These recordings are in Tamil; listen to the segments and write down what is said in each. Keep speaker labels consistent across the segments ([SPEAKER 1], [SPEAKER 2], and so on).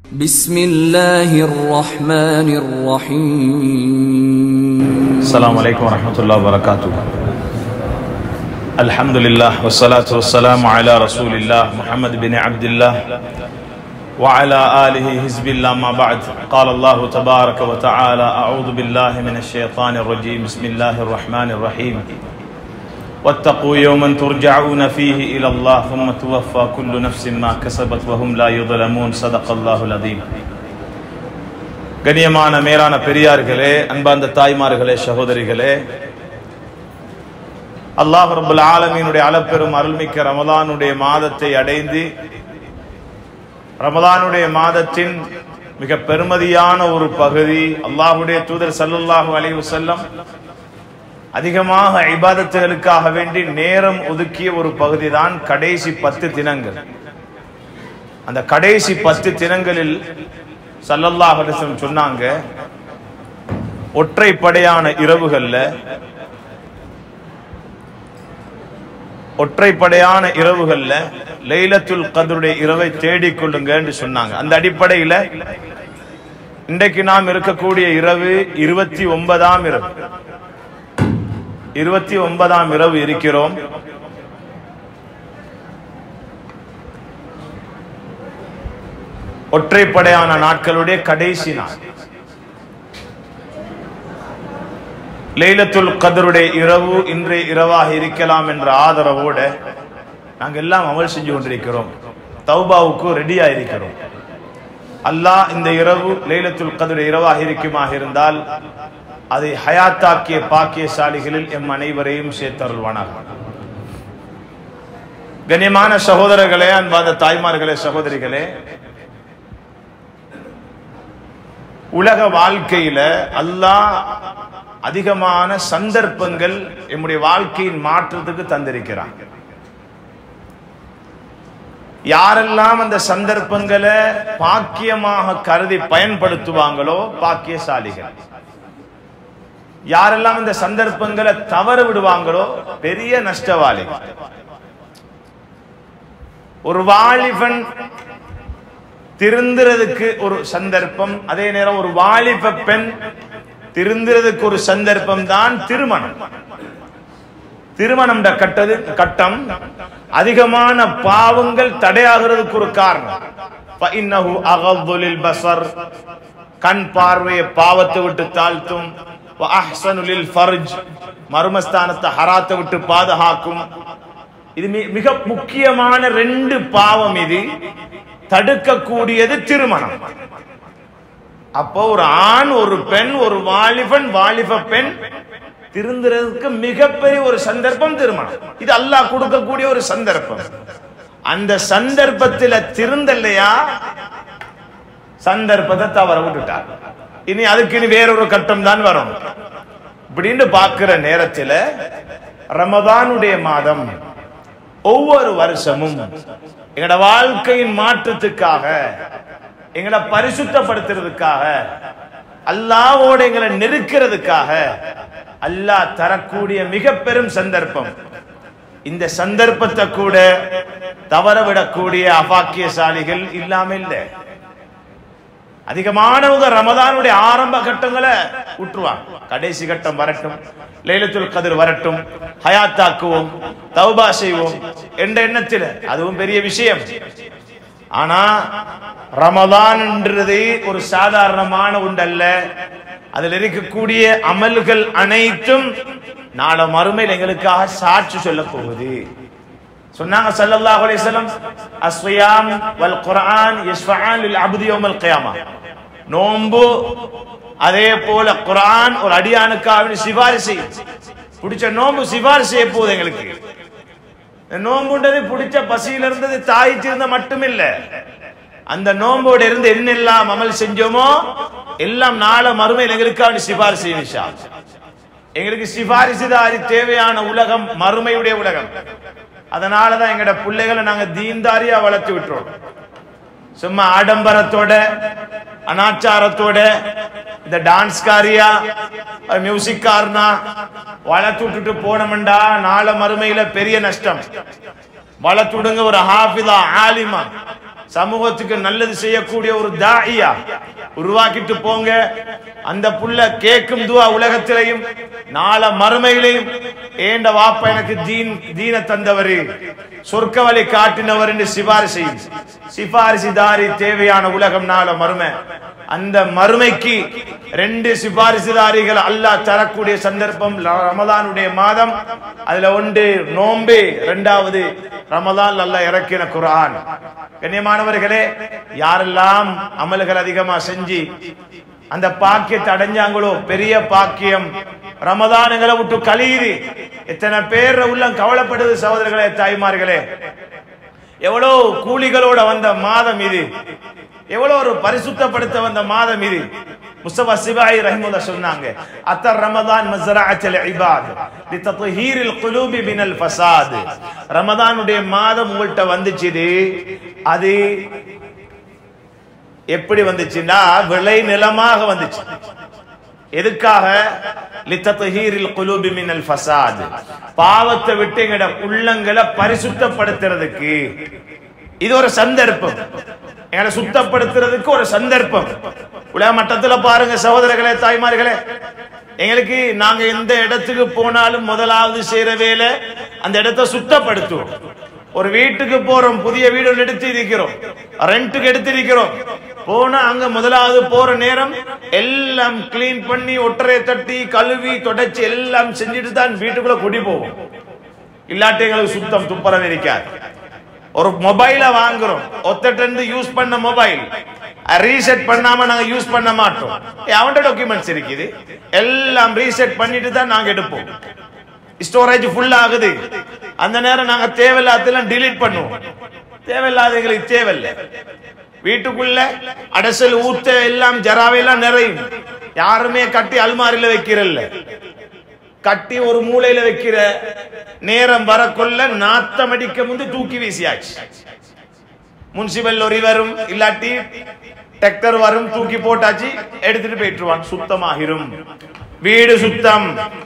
[SPEAKER 1] بسم الله الرحمن الرحيم.
[SPEAKER 2] السلام عليكم ورحمة الله وبركاته. الحمد لله والصلاة والسلام على رسول الله محمد بن عبد الله وعلى آله حزب الله ما بعد. قال الله تبارك وتعالى: أعوذ بالله من الشيطان الرجيم. بسم الله الرحمن الرحيم. واتقوا يوما ترجعون فيه إلى الله ثم توفى كل نفس ما كسبت وهم لا يظلمون. صدق الله العظيم. கண்ணியமான மேலான பெரியார்களே, அன்பார்ந்த தாய்மார்களே, சகோதரிகளே, அல்லாஹ் ரப்பல் ஆலமீனுடைய அளப்பெரும் அருள்மிக்க ரமலானுடைய மாதத்தை அடைந்து ரமலானுடைய மாதத்தின் மிக பெருமதியான ஒரு பகுதி, அல்லாஹ்வுடைய தூதர் ஸல்லல்லாஹு அலைஹி வஸல்லம் அதிகமாக இபாதத்துகளுக்காக வேண்டி நேரம் ஒதுக்கிய ஒரு பகுதி தான் கடைசி 10 தினங்கள். அந்த கடைசி 10 தினங்களில் ஸல்லல்லாஹு அலைஹி வஸல்லம் சொன்னாங்க, ஒற்றைப்படையான இரவுகள்ல லைலத்துல் கத்ருடைய இரவை தேடிக்கொள்ளுங்க என்று சொன்னாங்க. அந்த அடிப்படையில் இன்றைக்கு நாம் இருக்கக்கூடிய இரவு 29ஆம் இரவு. 29ஆம் இரவு இருக்கிறோம். ஒற்றைப்படையான நாட்களுடைய கடைசி நாள். லைலத்துல் கத்ருடைய இரவு இன்றைய இரவாக இருக்கலாம் என்ற ஆதரவோடு நாங்கள் எல்லாம் அமல் செஞ்சு கொண்டிருக்கிறோம். தௌபாவுக்கு ரெடியா இருக்கிறோம். அல்லாஹ் இந்த இரவு லைலத்துல் கத்ருடைய இரவாக இருக்குமாக இருந்தால் அதை ஹயாத்தாக்கிய பாக்கியசாலிகளில் எம் அனைவரையும் சேர்த்தருள்வானாக. கண்ணியமான சகோதரர்களே, அன்பார்ந்த தாய்மார்களே, சகோதரிகளே, உலக வாழ்க்கையில அல்லாஹ் அதிகமான சந்தர்ப்பங்கள் நம்முடைய வாழ்க்கையின் மாற்றத்துக்கு தந்திருக்கிறான். யாரெல்லாம் அந்த சந்தர்ப்பங்களை பாக்கியமாக கருதி பயன்படுத்துவாங்களோ பாக்கியசாலிகள். யாரெல்லாம் இந்த சந்தர்ப்பங்களை தவற விடுவாங்களோ பெரிய நஷ்டவாளி. ஒரு வாலிபன் திருந்துறதுக்கு ஒரு சந்தர்ப்பம், அதே நேரம் ஒரு வாலிப பெண் திருந்துறதுக்கு ஒரு சந்தர்ப்பம் தான் திருமணம். திருமணம் கட்டம் அதிகமான பாவங்கள் தடையாகிறதுக்கு ஒரு காரணம். கண் பார்வையை பாவத்தை விட்டு தாழ்த்தும். மர்மஸ்தானத்தை ஹராத்தை விட்டு பாதுகாக்கும். இது மிக முக்கியமான 2 பாவம். இது தடுக்கக்கூடியது திருமணம். அப்போ ஒரு ஆண், ஒரு பெண், ஒரு வாலிப பெண் திருந்துறதுக்கு மிகப்பெரிய ஒரு சந்தர்ப்பம் திருமணம். இது அல்லாஹ் கொடுக்கக்கூடிய ஒரு சந்தர்ப்பம். அந்த சந்தர்ப்பத்தில் திருந்தல்லையா, சந்தர்ப்பத்தை தவற விட்டுட்டார். இனி அதுக்கு வேறொரு கட்டம் தான் வரும். இப்படின்னு பார்க்கிற நேரத்தில் ரமதானுடைய மாதம் ஒவ்வொரு வருஷமும் எங்களோட வாழ்க்கையின் மாற்றத்துக்காக, எங்களை பரிசுத்தப்படுத்துறதுக்காக, அல்லாஹ்வோட எங்களை நெருக்கிறதுக்காக அல்லாஹ் தரக்கூடிய மிக பெரும் சந்தர்ப்பம். இந்த சந்தர்ப்பத்தை கூட தவறவிடக்கூடிய அபாக்கியசாலிகள் இல்லாம இல்லை. அதிகமானவங்க ரமதானுடைய ஆரம்ப கட்டங்களை விட்டுருவாங்க. கடைசி கட்டம் வரட்டும், லைலத்துல் கத்ர் வரட்டும், ஹயாத்தாக்குவோம், தௌபா செய்வோம் என்ற எண்ணத்தில் அதுவும் பெரிய விஷயம். ஆனா ரமதான்ன்றது ஒரு சாதாரணமான ஒன்றல்ல. அதில் இருக்கக்கூடிய அமல்கள் அனைத்தும் நாள மறுமையில் எங்களுக்காக சாட்சி சொல்ல போகுது. சொன்னாங்க ஸல்லல்லாஹு அலைஹி வஸல்லம், அஸ்ஸியாம் வல் குர்ஆன் யஷ்ஃபஆன் லில் அப்தி யௌமல் கியாமா. நோன்பு அதே போல குர்ஆன் ஒரு அடியானுக்காக சிபாரிசு. பிடிச்ச நோன்பு சிபாரிசு செய்ய போகுது எங்களுக்கு. நோன்புன்றது பிடிச்ச பசியில இருந்தது தாய்ச்சிருந்த மட்டுமில்ல, அந்த நோம்போடு இருந்து என்னெல்லாம் அமல் செஞ்சோமோ எல்லாம் நாள மறுமையில் எங்களுக்காக சிபாரிசு செய்யும். எங்களுக்கு சிபாரிசுதாரி தேவையான உலகம் மறுமையுடைய உலகம். அதனாலதான் எங்கட பிள்ளைகளை நாங்க தீன்தாரியா வளர்த்து விட்டுறோம். சும்மா ஆடம்பரத்தோட அனாச்சாரத்தோட இந்த டான்ஸ்காரியா மியூசிக்காரனா வளர்த்து விட்டுட்டு போனோம்டா நாள மறுமையில பெரிய நஷ்டம். வளர்த்துடுங்க ஒரு ஹாஃபிதா ஆலிமா சமூகத்துக்கு நல்லது செய்யக்கூடிய ஒரு தாயியா உருவாக்கிட்டு போங்க. அந்த புள்ள கேட்கும் துவா உலகத்திலையும் நாள மறுமையிலையும் ஏண்ட வாப்பா எனக்கு தீன தந்தவரு, சொர்க்க வழி காட்டினவர் என்று சிபாரிசுதாரி தேவையான உலகம் நாள மறுமை. அந்த மறுமைக்கு 2 சிபாரிசுதாரிகள் அல்லாஹ் தரக்கூடிய சந்தர்ப்பம் ரமலானுடைய மாதம். அதுல ஒன்று நோன்பு, 2வது ரமலான் அல்லாஹ் இறக்கின குர்ஆன். கண்ணியமானவர்களே, யாரெல்லாம் அமல்கள் அதிகமா செஞ்சு அந்த பாக்கியத்தை அடைஞ்சாங்களோ பெரிய பாக்கியம். ரமதான்களை விட்டு கழியுது. எத்தனை பேர் உள்ளம் கவலைப்படுது சகோதரர்களே, தாய்மார்களே. எவ்வளவு கூலிகளோட வந்த மாதம் இது, எவ்வளவு ஒரு பரிசுத்தப்படுத்த வந்த மாதம் இது. முஸ்தபா சிபாயி ரஹிமத்துல்லாஹ் சொன்னாங்க, அத்தர் ரமதான் மஸ்ரஅத்துல் இபாத் லிதத்ஹீரில் குலூபி மினல் ஃபஸாத். ரமதானுடைய மாதம் உங்கள்ட்ட வந்துச்சு. அது எப்படி வந்துச்சுன்னா விளை நிலமாக வந்துச்சு. எதுக்காக? லிதத்ஹீரில் குலூபி மினல் ஃபஸாத், பாவத்தை விட்டு எங்கட உள்ளங்களை பரிசுத்தப்படுத்துறதுக்கு இது ஒரு சந்தர்ப்பம். எங்களை சுத்தப்படுத்துறதுக்கு ஒரு சந்தர்ப்பம். உலக மட்டத்துல பாருங்க சகோதரர்களே, தாய்மார்களே, எங்களுக்கு நாங்க எந்த இடத்துக்கு போனாலும் முதலாவது செய்யற வேலை அந்த இடத்தை சுத்தப்படுத்துவோம். ஒரு வீட்டுக்கு போறோம், புதிய வீடு எடுத்து இருக்கிறோம், ரெண்டுக்கு எடுத்து இருக்கிறோம். போனா அங்க முதலாவது போற நேரம் எல்லாம் கிளீன் பண்ணி ஒட்டரை தட்டி கழுவி தொடச்சி எல்லாம் செஞ்சுட்டு தான் வீட்டுக்குள்ள குடி போவோம். இல்லாட்டி எங்களுக்கு சுத்தம் துப்புரவு இருக்காது. ஒரு மொபைல வாங்குறோம், ஒத்தட்டு யூஸ் பண்ண மொபைல் ரீசெட் பண்ணாம நாங்க யூஸ் பண்ண மாட்டோம். அவன்கிட்ட டாக்குமெண்ட்ஸ் இருக்குது, எல்லாம் ரீசெட் பண்ணிட்டு தான் நாங்க எடுப்போம். ஸ்டோரேஜ் ஃபுல் ஆகுது, அந்த நேரம் நாங்க தேவையில்லாதெல்லாம் டிலீட் பண்ணுவோம். தேவையில்லாத எங்களுக்கு தேவையில்லை. வீட்டுக்குள்ள அடசல் ஊத்த எல்லாம் ஜராவையெல்லாம் நிறையும். யாருமே கட்டி அல்மாரில வைக்கிறல்ல, கட்டி ஒரு மூலையில வைக்கிற நேரம் வரக்குள்ள நாத்தம் அடிக்க முந்து தூக்கி வீசியாச்சு. முன்சிபல் லொரி வரும், இல்லாட்டி டிராக்டர் வரும், தூக்கி போட்டாச்சு, எடுத்துட்டு போயிட்டுருவான். சுத்தமாகிரும். வீடு சுத்தம்,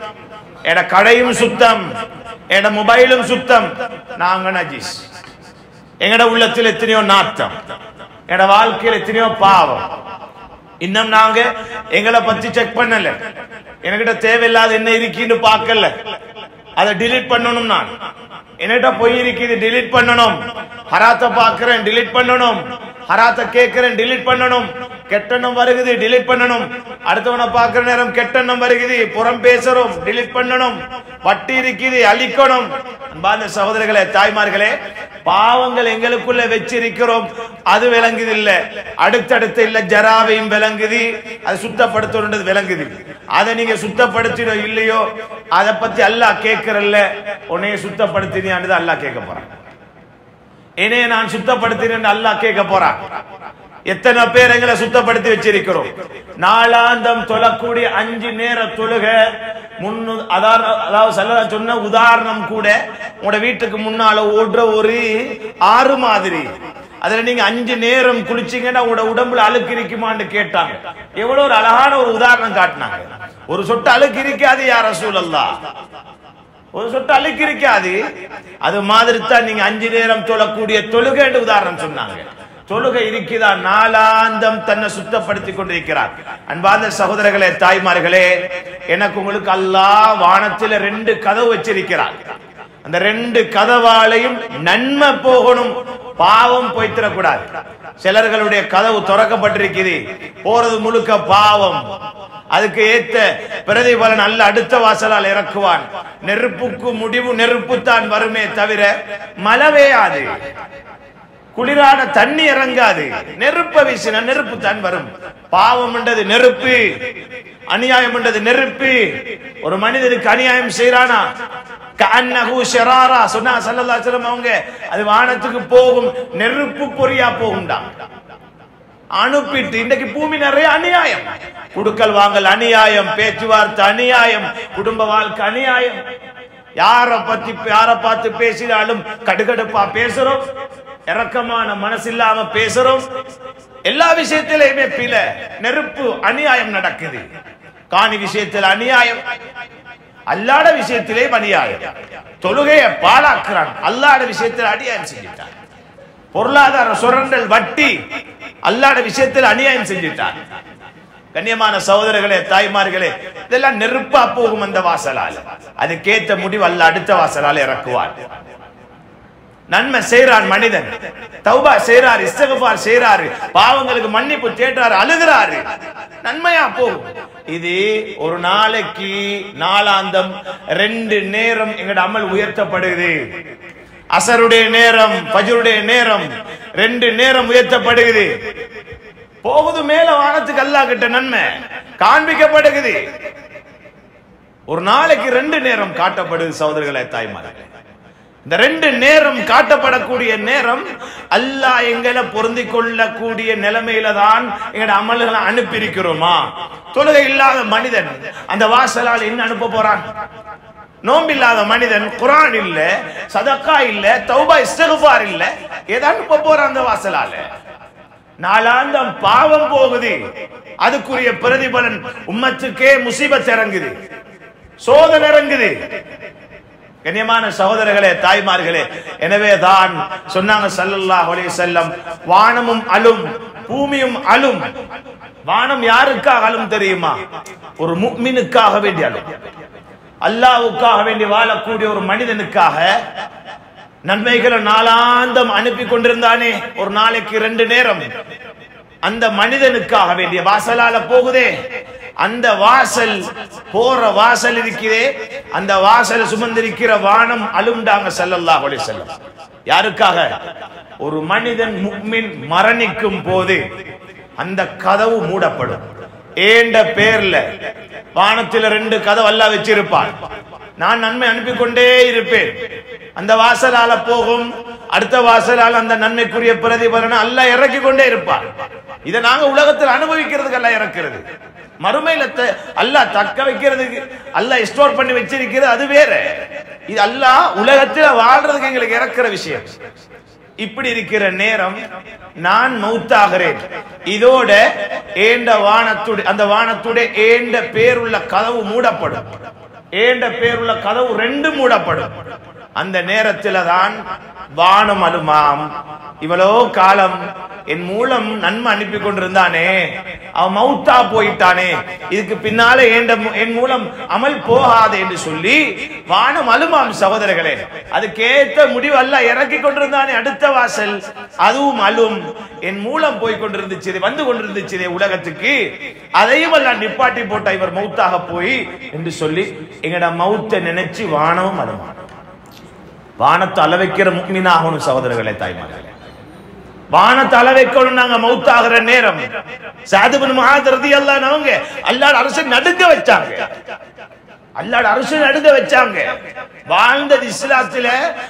[SPEAKER 2] எட கடையும் சுத்தம், எட மொபைலும் சுத்தம். நாங்க நஜீஸ். எங்கட உள்ளத்தில் எத்தனையோ நாத்தம், எட வாழ்க்கையில் எத்தனையோ பாவம். இன்னும் நாங்க எங்களை பத்தி செக் பண்ணல. என்கிட்ட தேவையில்லாத என்ன இருக்குன்னு பார்க்கல, அதை டிலீட் பண்ணணும். நான் என்கிட்ட பொய் இருக்குது, டிலீட் பண்ணணும். ஹராத்த பாக்குறேன், டிலீட் பண்ணணும். ஹராத்த கேட்கிறேன், டிலீட் பண்ணணும். கெட்டெண்ணம் வருகுது, டிலீட் பண்ணணும். அடுத்தவனை பார்க்கிற நேரம் கெட்டெண்ணம் வருகுது, புறம் பேசுறோம், டிலீட் பண்ணணும். வட்டி இருக்குது, அழிக்கணும். அன்பார்ந்த சகோதரர்களே, தாய்மார்களே, பாவங்கள் எங்களுக்குள்ள வச்சிருக்கிறோம், அது விளங்குது இல்ல. அடுத்தடுத்து இல்ல ஜராவையும் விளங்குது, அது சுத்தப்படுத்தணும் விளங்குது. அதை நீங்க சுத்தப்படுத்தினோ இல்லையோ அதை பத்தி அல்லாஹ் கேட்கறல்ல. உன்னைய சுத்தப்படுத்தினியான்னு அல்லாஹ் கேட்க போறான். என்னைய நான் சுத்தப்படுத்தினேன் அல்லாஹ் கேட்க போறான். எத்தனை பேர் எங்களை சுத்தப்படுத்தி வச்சிருக்கிறோம். நாளாந்தம் தொழக்கூடிய 5 நேர தொழுக அதாவது சொன்ன உதாரணம் கூட உங்களோட வீட்டுக்கு முன்னால ஓடுற ஒரு ஆறு மாதிரி. அதுல நீங்க 5 நேரம் குளிச்சீங்கன்னா உங்களோட உடம்புல அழுக்கு இருக்குமான்னு கேட்டாங்க. எவ்வளவு ஒரு அழகான ஒரு உதாரணம் காட்டினாங்க. ஒரு சொட்டு அழுக்கு இருக்காது யா ரசூலல்லாஹ், ஒரு சொட்டு அழுக்கு இருக்காது. அது மாதிரி தான் நீங்க 5 நேரம் தொழக்கூடிய தொழுகை உதாரணம் சொன்னாங்க. தொழுகை இருக்குதா, நாளாந்தம் தன்னை சுத்தப்படுத்தி கொண்டிருக்கிறார். அன்பார்ந்த சகோதரர்களே, தாய்மார்களே, எனக்கு உங்களுக்கு அல்லாஹ் வானத்தில் 2 கதவு வச்சிருக்கிறார். அந்த 2 கதவாலையும் நன்மை போகணும், பாவம் போய்த்திடக்கூடாது. சிலர்களுடைய கதவு திறக்கப்பட்டிருக்குது, போறது முழுக்க பாவம். அதுக்கு ஏத்த பிரதிபலன் அல்ல அடுத்த வாசலால் இறக்குவான். நெருப்புக்கு முடிவு நெருப்பு தான் வருமே தவிர மழை பெய்யாது, குளிரான தண்ணி இறங்காது. நெருப்ப வீசின நெருப்பு தான் வரும். பாவம் என்றது நெருப்பு, அநியாயம் என்றது நெருப்பு. ஒரு மனிதனுக்கு அநியாயம் செய்யறானா கஅன்னஹு ஷராரா சொன்னா ஸல்லல்லாஹு அலைஹி வஸல்லம் அவங்க, அது வானத்துக்கு போகும் நெருப்பு பொறியா போகும்டா. அனுப்பிட்டு இன்றைக்கு பூமி நிறைய அநியாயம், குடுக்கல் வாங்கல் அநியாயம், பேச்சுவார்த்தை அநியாயம், குடும்ப வாழ்க்கை அநியாயம். யாரை பார்த்து பேசினாலும் கடுகடுப்பா பேசுறோம், இரக்கமான மனசு இல்லாம பேசுறோம். எல்லா விஷயத்திலுமே பிழை, நெருப்பு அநியாயம் நடக்குது. காணி விஷயத்தில் அநியாயம், அல்லாட விஷயத்திலே அநியாயம். தொழுகையை பாழாக்குறான், அல்லாட விஷயத்தில் அநியாயம் செஞ்சிட்டான். பொருளாதார சுரண்டல், வட்டி, அல்லாஹ்வுடைய விஷயத்தில் அநியாயம் செஞ்சிட்டார். கண்ணியமான சகோதரர்களே, தாய்மார்களே, இதெல்லாம் நெருப்பா போகும் அந்த வாசலால். அதுக்கேற்ற முடிவு அல்லாஹ் அடுத்த வாசலால் இறக்குவார். நன்மை செய்றான் மனிதன், தௌபா செய்றாரு, இஸ்திக்ஃபார் செய்றாரு, பாவங்களுக்கு மன்னிப்பு தேடுறாரு, அழுகிறாரு, நன்மையா போகும். இது ஒரு நாளைக்கு நாளாந்தம் 2 நேரம் எங்கட அமல் உயர்த்தப்படுகிறது. அசருடைய நேரம், ஃபஜ்ருடைய நேரம், 2 நேரம் உயர்த்தப்படுகிறது. போகுது மேல வானத்துக்கு அல்லாஹ் கிட்ட நன்மை காண்பிக்கப்படுகிறது. ஒரு நாளைக்கு 2 நேரம் காட்டப்படுது. சகோதரர்களே, தாய்மார்களே, இந்த 2 நேரம் காட்டப்படக்கூடிய நேரம் அல்லாஹ் எங்களை பொருந்திக் கொள்ளக்கூடிய நிலைமையில தான் எங்கட அமல்களை அனுப்பியிருக்கிறோமா? தொழுகை இல்லாத மனிதன் அந்த வாசலால் என்ன அனுப்ப போறான்? நோம்பில்லாத மனிதன் குர்ஆன் இல்ல, சதக்கா இல்ல, தௌபா இஸ்திக்ஃபார் இல்ல, எதை அனுப்ப போறான் அந்த வாசலால? நாளாந்தம் பாவம் போகுது. அதுக்குரிய பிரதிபலன் உம்மத்துக்கே முசீபத் இறங்குது, சோதனை இறங்குது. கண்ணியமான சகோதரர்களே, தாய்மார்களே, எனவே தான் சொன்னாங்க ஸல்லல்லாஹு அலைஹி வஸல்லம், வானமும் அழும், பூமியும் அழும். வானம் யாருக்காக அழும் தெரியுமா? ஒரு முஃமினுக்காக வேண்டி அழும். அல்லாஹ்வுக்காக வேண்டி வாழக்கூடிய ஒரு மனிதனுக்காக நன்மைகளை நாளாந்தம் அனுப்பி கொண்டிருந்தானே, ஒரு நாளைக்கு 2 நேரம், அந்த மனிதனுக்காக வேண்டிய வாசலால போகுதே, அந்த வாசல் போற வாசல் இருக்கிறே, அந்த வாசலை சுமந்திருக்கிற வானம் அழும்டாங்க ஸல்லல்லாஹு அலைஹி வஸல்லம். யாருக்காக? ஒரு மனிதன் முஃமின் மரணிக்கும் போது அந்த கதவு மூடப்படும். ஏண்ட பேர்ல வானத்தில் 2 கதவு அல்லாஹ் வச்சிருப்பான். நான் நன்மை அனுப்பி கொண்டே இருப்பேன். அந்த வாசலால போகும், அடுத்த வாசலால் அந்த நன்மைக்குரிய பிரதிபலனை அல்லாஹ் இறக்கி கொண்டே இருப்பான். இதை நாங்க உலகத்தில் அனுபவிக்கிறதுக்கு அல்லாஹ் இறக்கிறது. மறுமையில அல்லாஹ் தக்க வைக்கிறதுக்கு அல்லாஹ் ஸ்டோர் பண்ணி வச்சிருக்கிறது அது வேற. இது அல்லாஹ் உலகத்தில் வாழ்றதுக்கு எங்களுக்கு இறக்குற விஷயம். இப்படி இருக்கிற நேரம் நான் மௌத்தாகிறேன். இதோட ஏண்ட வானத்துடைய, அந்த வானத்துடைய ஏண்ட பேருள்ள கதவு மூடப்படும். ஏண்ட பேருள்ள கதவு 2 மூடப்படும். அந்த நேரத்தில் தான் வானம் அழுமாம், இவ்வளோ காலம் என் மூலம் நன்மை அனுப்பி கொண்டிருந்தானே, அவன் மௌத்தா போயிட்டானே, இதுக்கு பின்னால என் மூலம் அமல் போகாது என்று சொல்லி வானம் அழுமாம். சகோதரர்களே, அதுக்கேற்ற முடிவு அல்லாஹ் இறக்கி கொண்டிருந்தானே அடுத்த வாசல், அதுவும் அழும். என் மூலம் போய் கொண்டிருந்துச்சு, வந்து கொண்டிருந்துச்சு உலகத்துக்கு, அதையும் அல்லாஹ் நிப்பாட்டி போட்டா இவர் மௌத்தாக போய் என்று சொல்லி எங்கட மௌத்தை நினைச்சு வானமும் அழுமா. வானத்தை அளவைக்கிற முஃமினாகணும் சகோதரர்களே, தாய்மார்களே, வானத்தை அளவைக்கணும். நாங்க மௌத்தாகிற நேரம் சஅத் இப்னு முஆத் ரலியல்லாஹு அன்ஹு அல்லாஹ்வுடைய அரசை நடுங்க வச்சாங்க. அல்லாஹ்வுடைய அரசை நடுங்க வச்சாங்க. வாழ்ந்தது இஸ்லாத்துல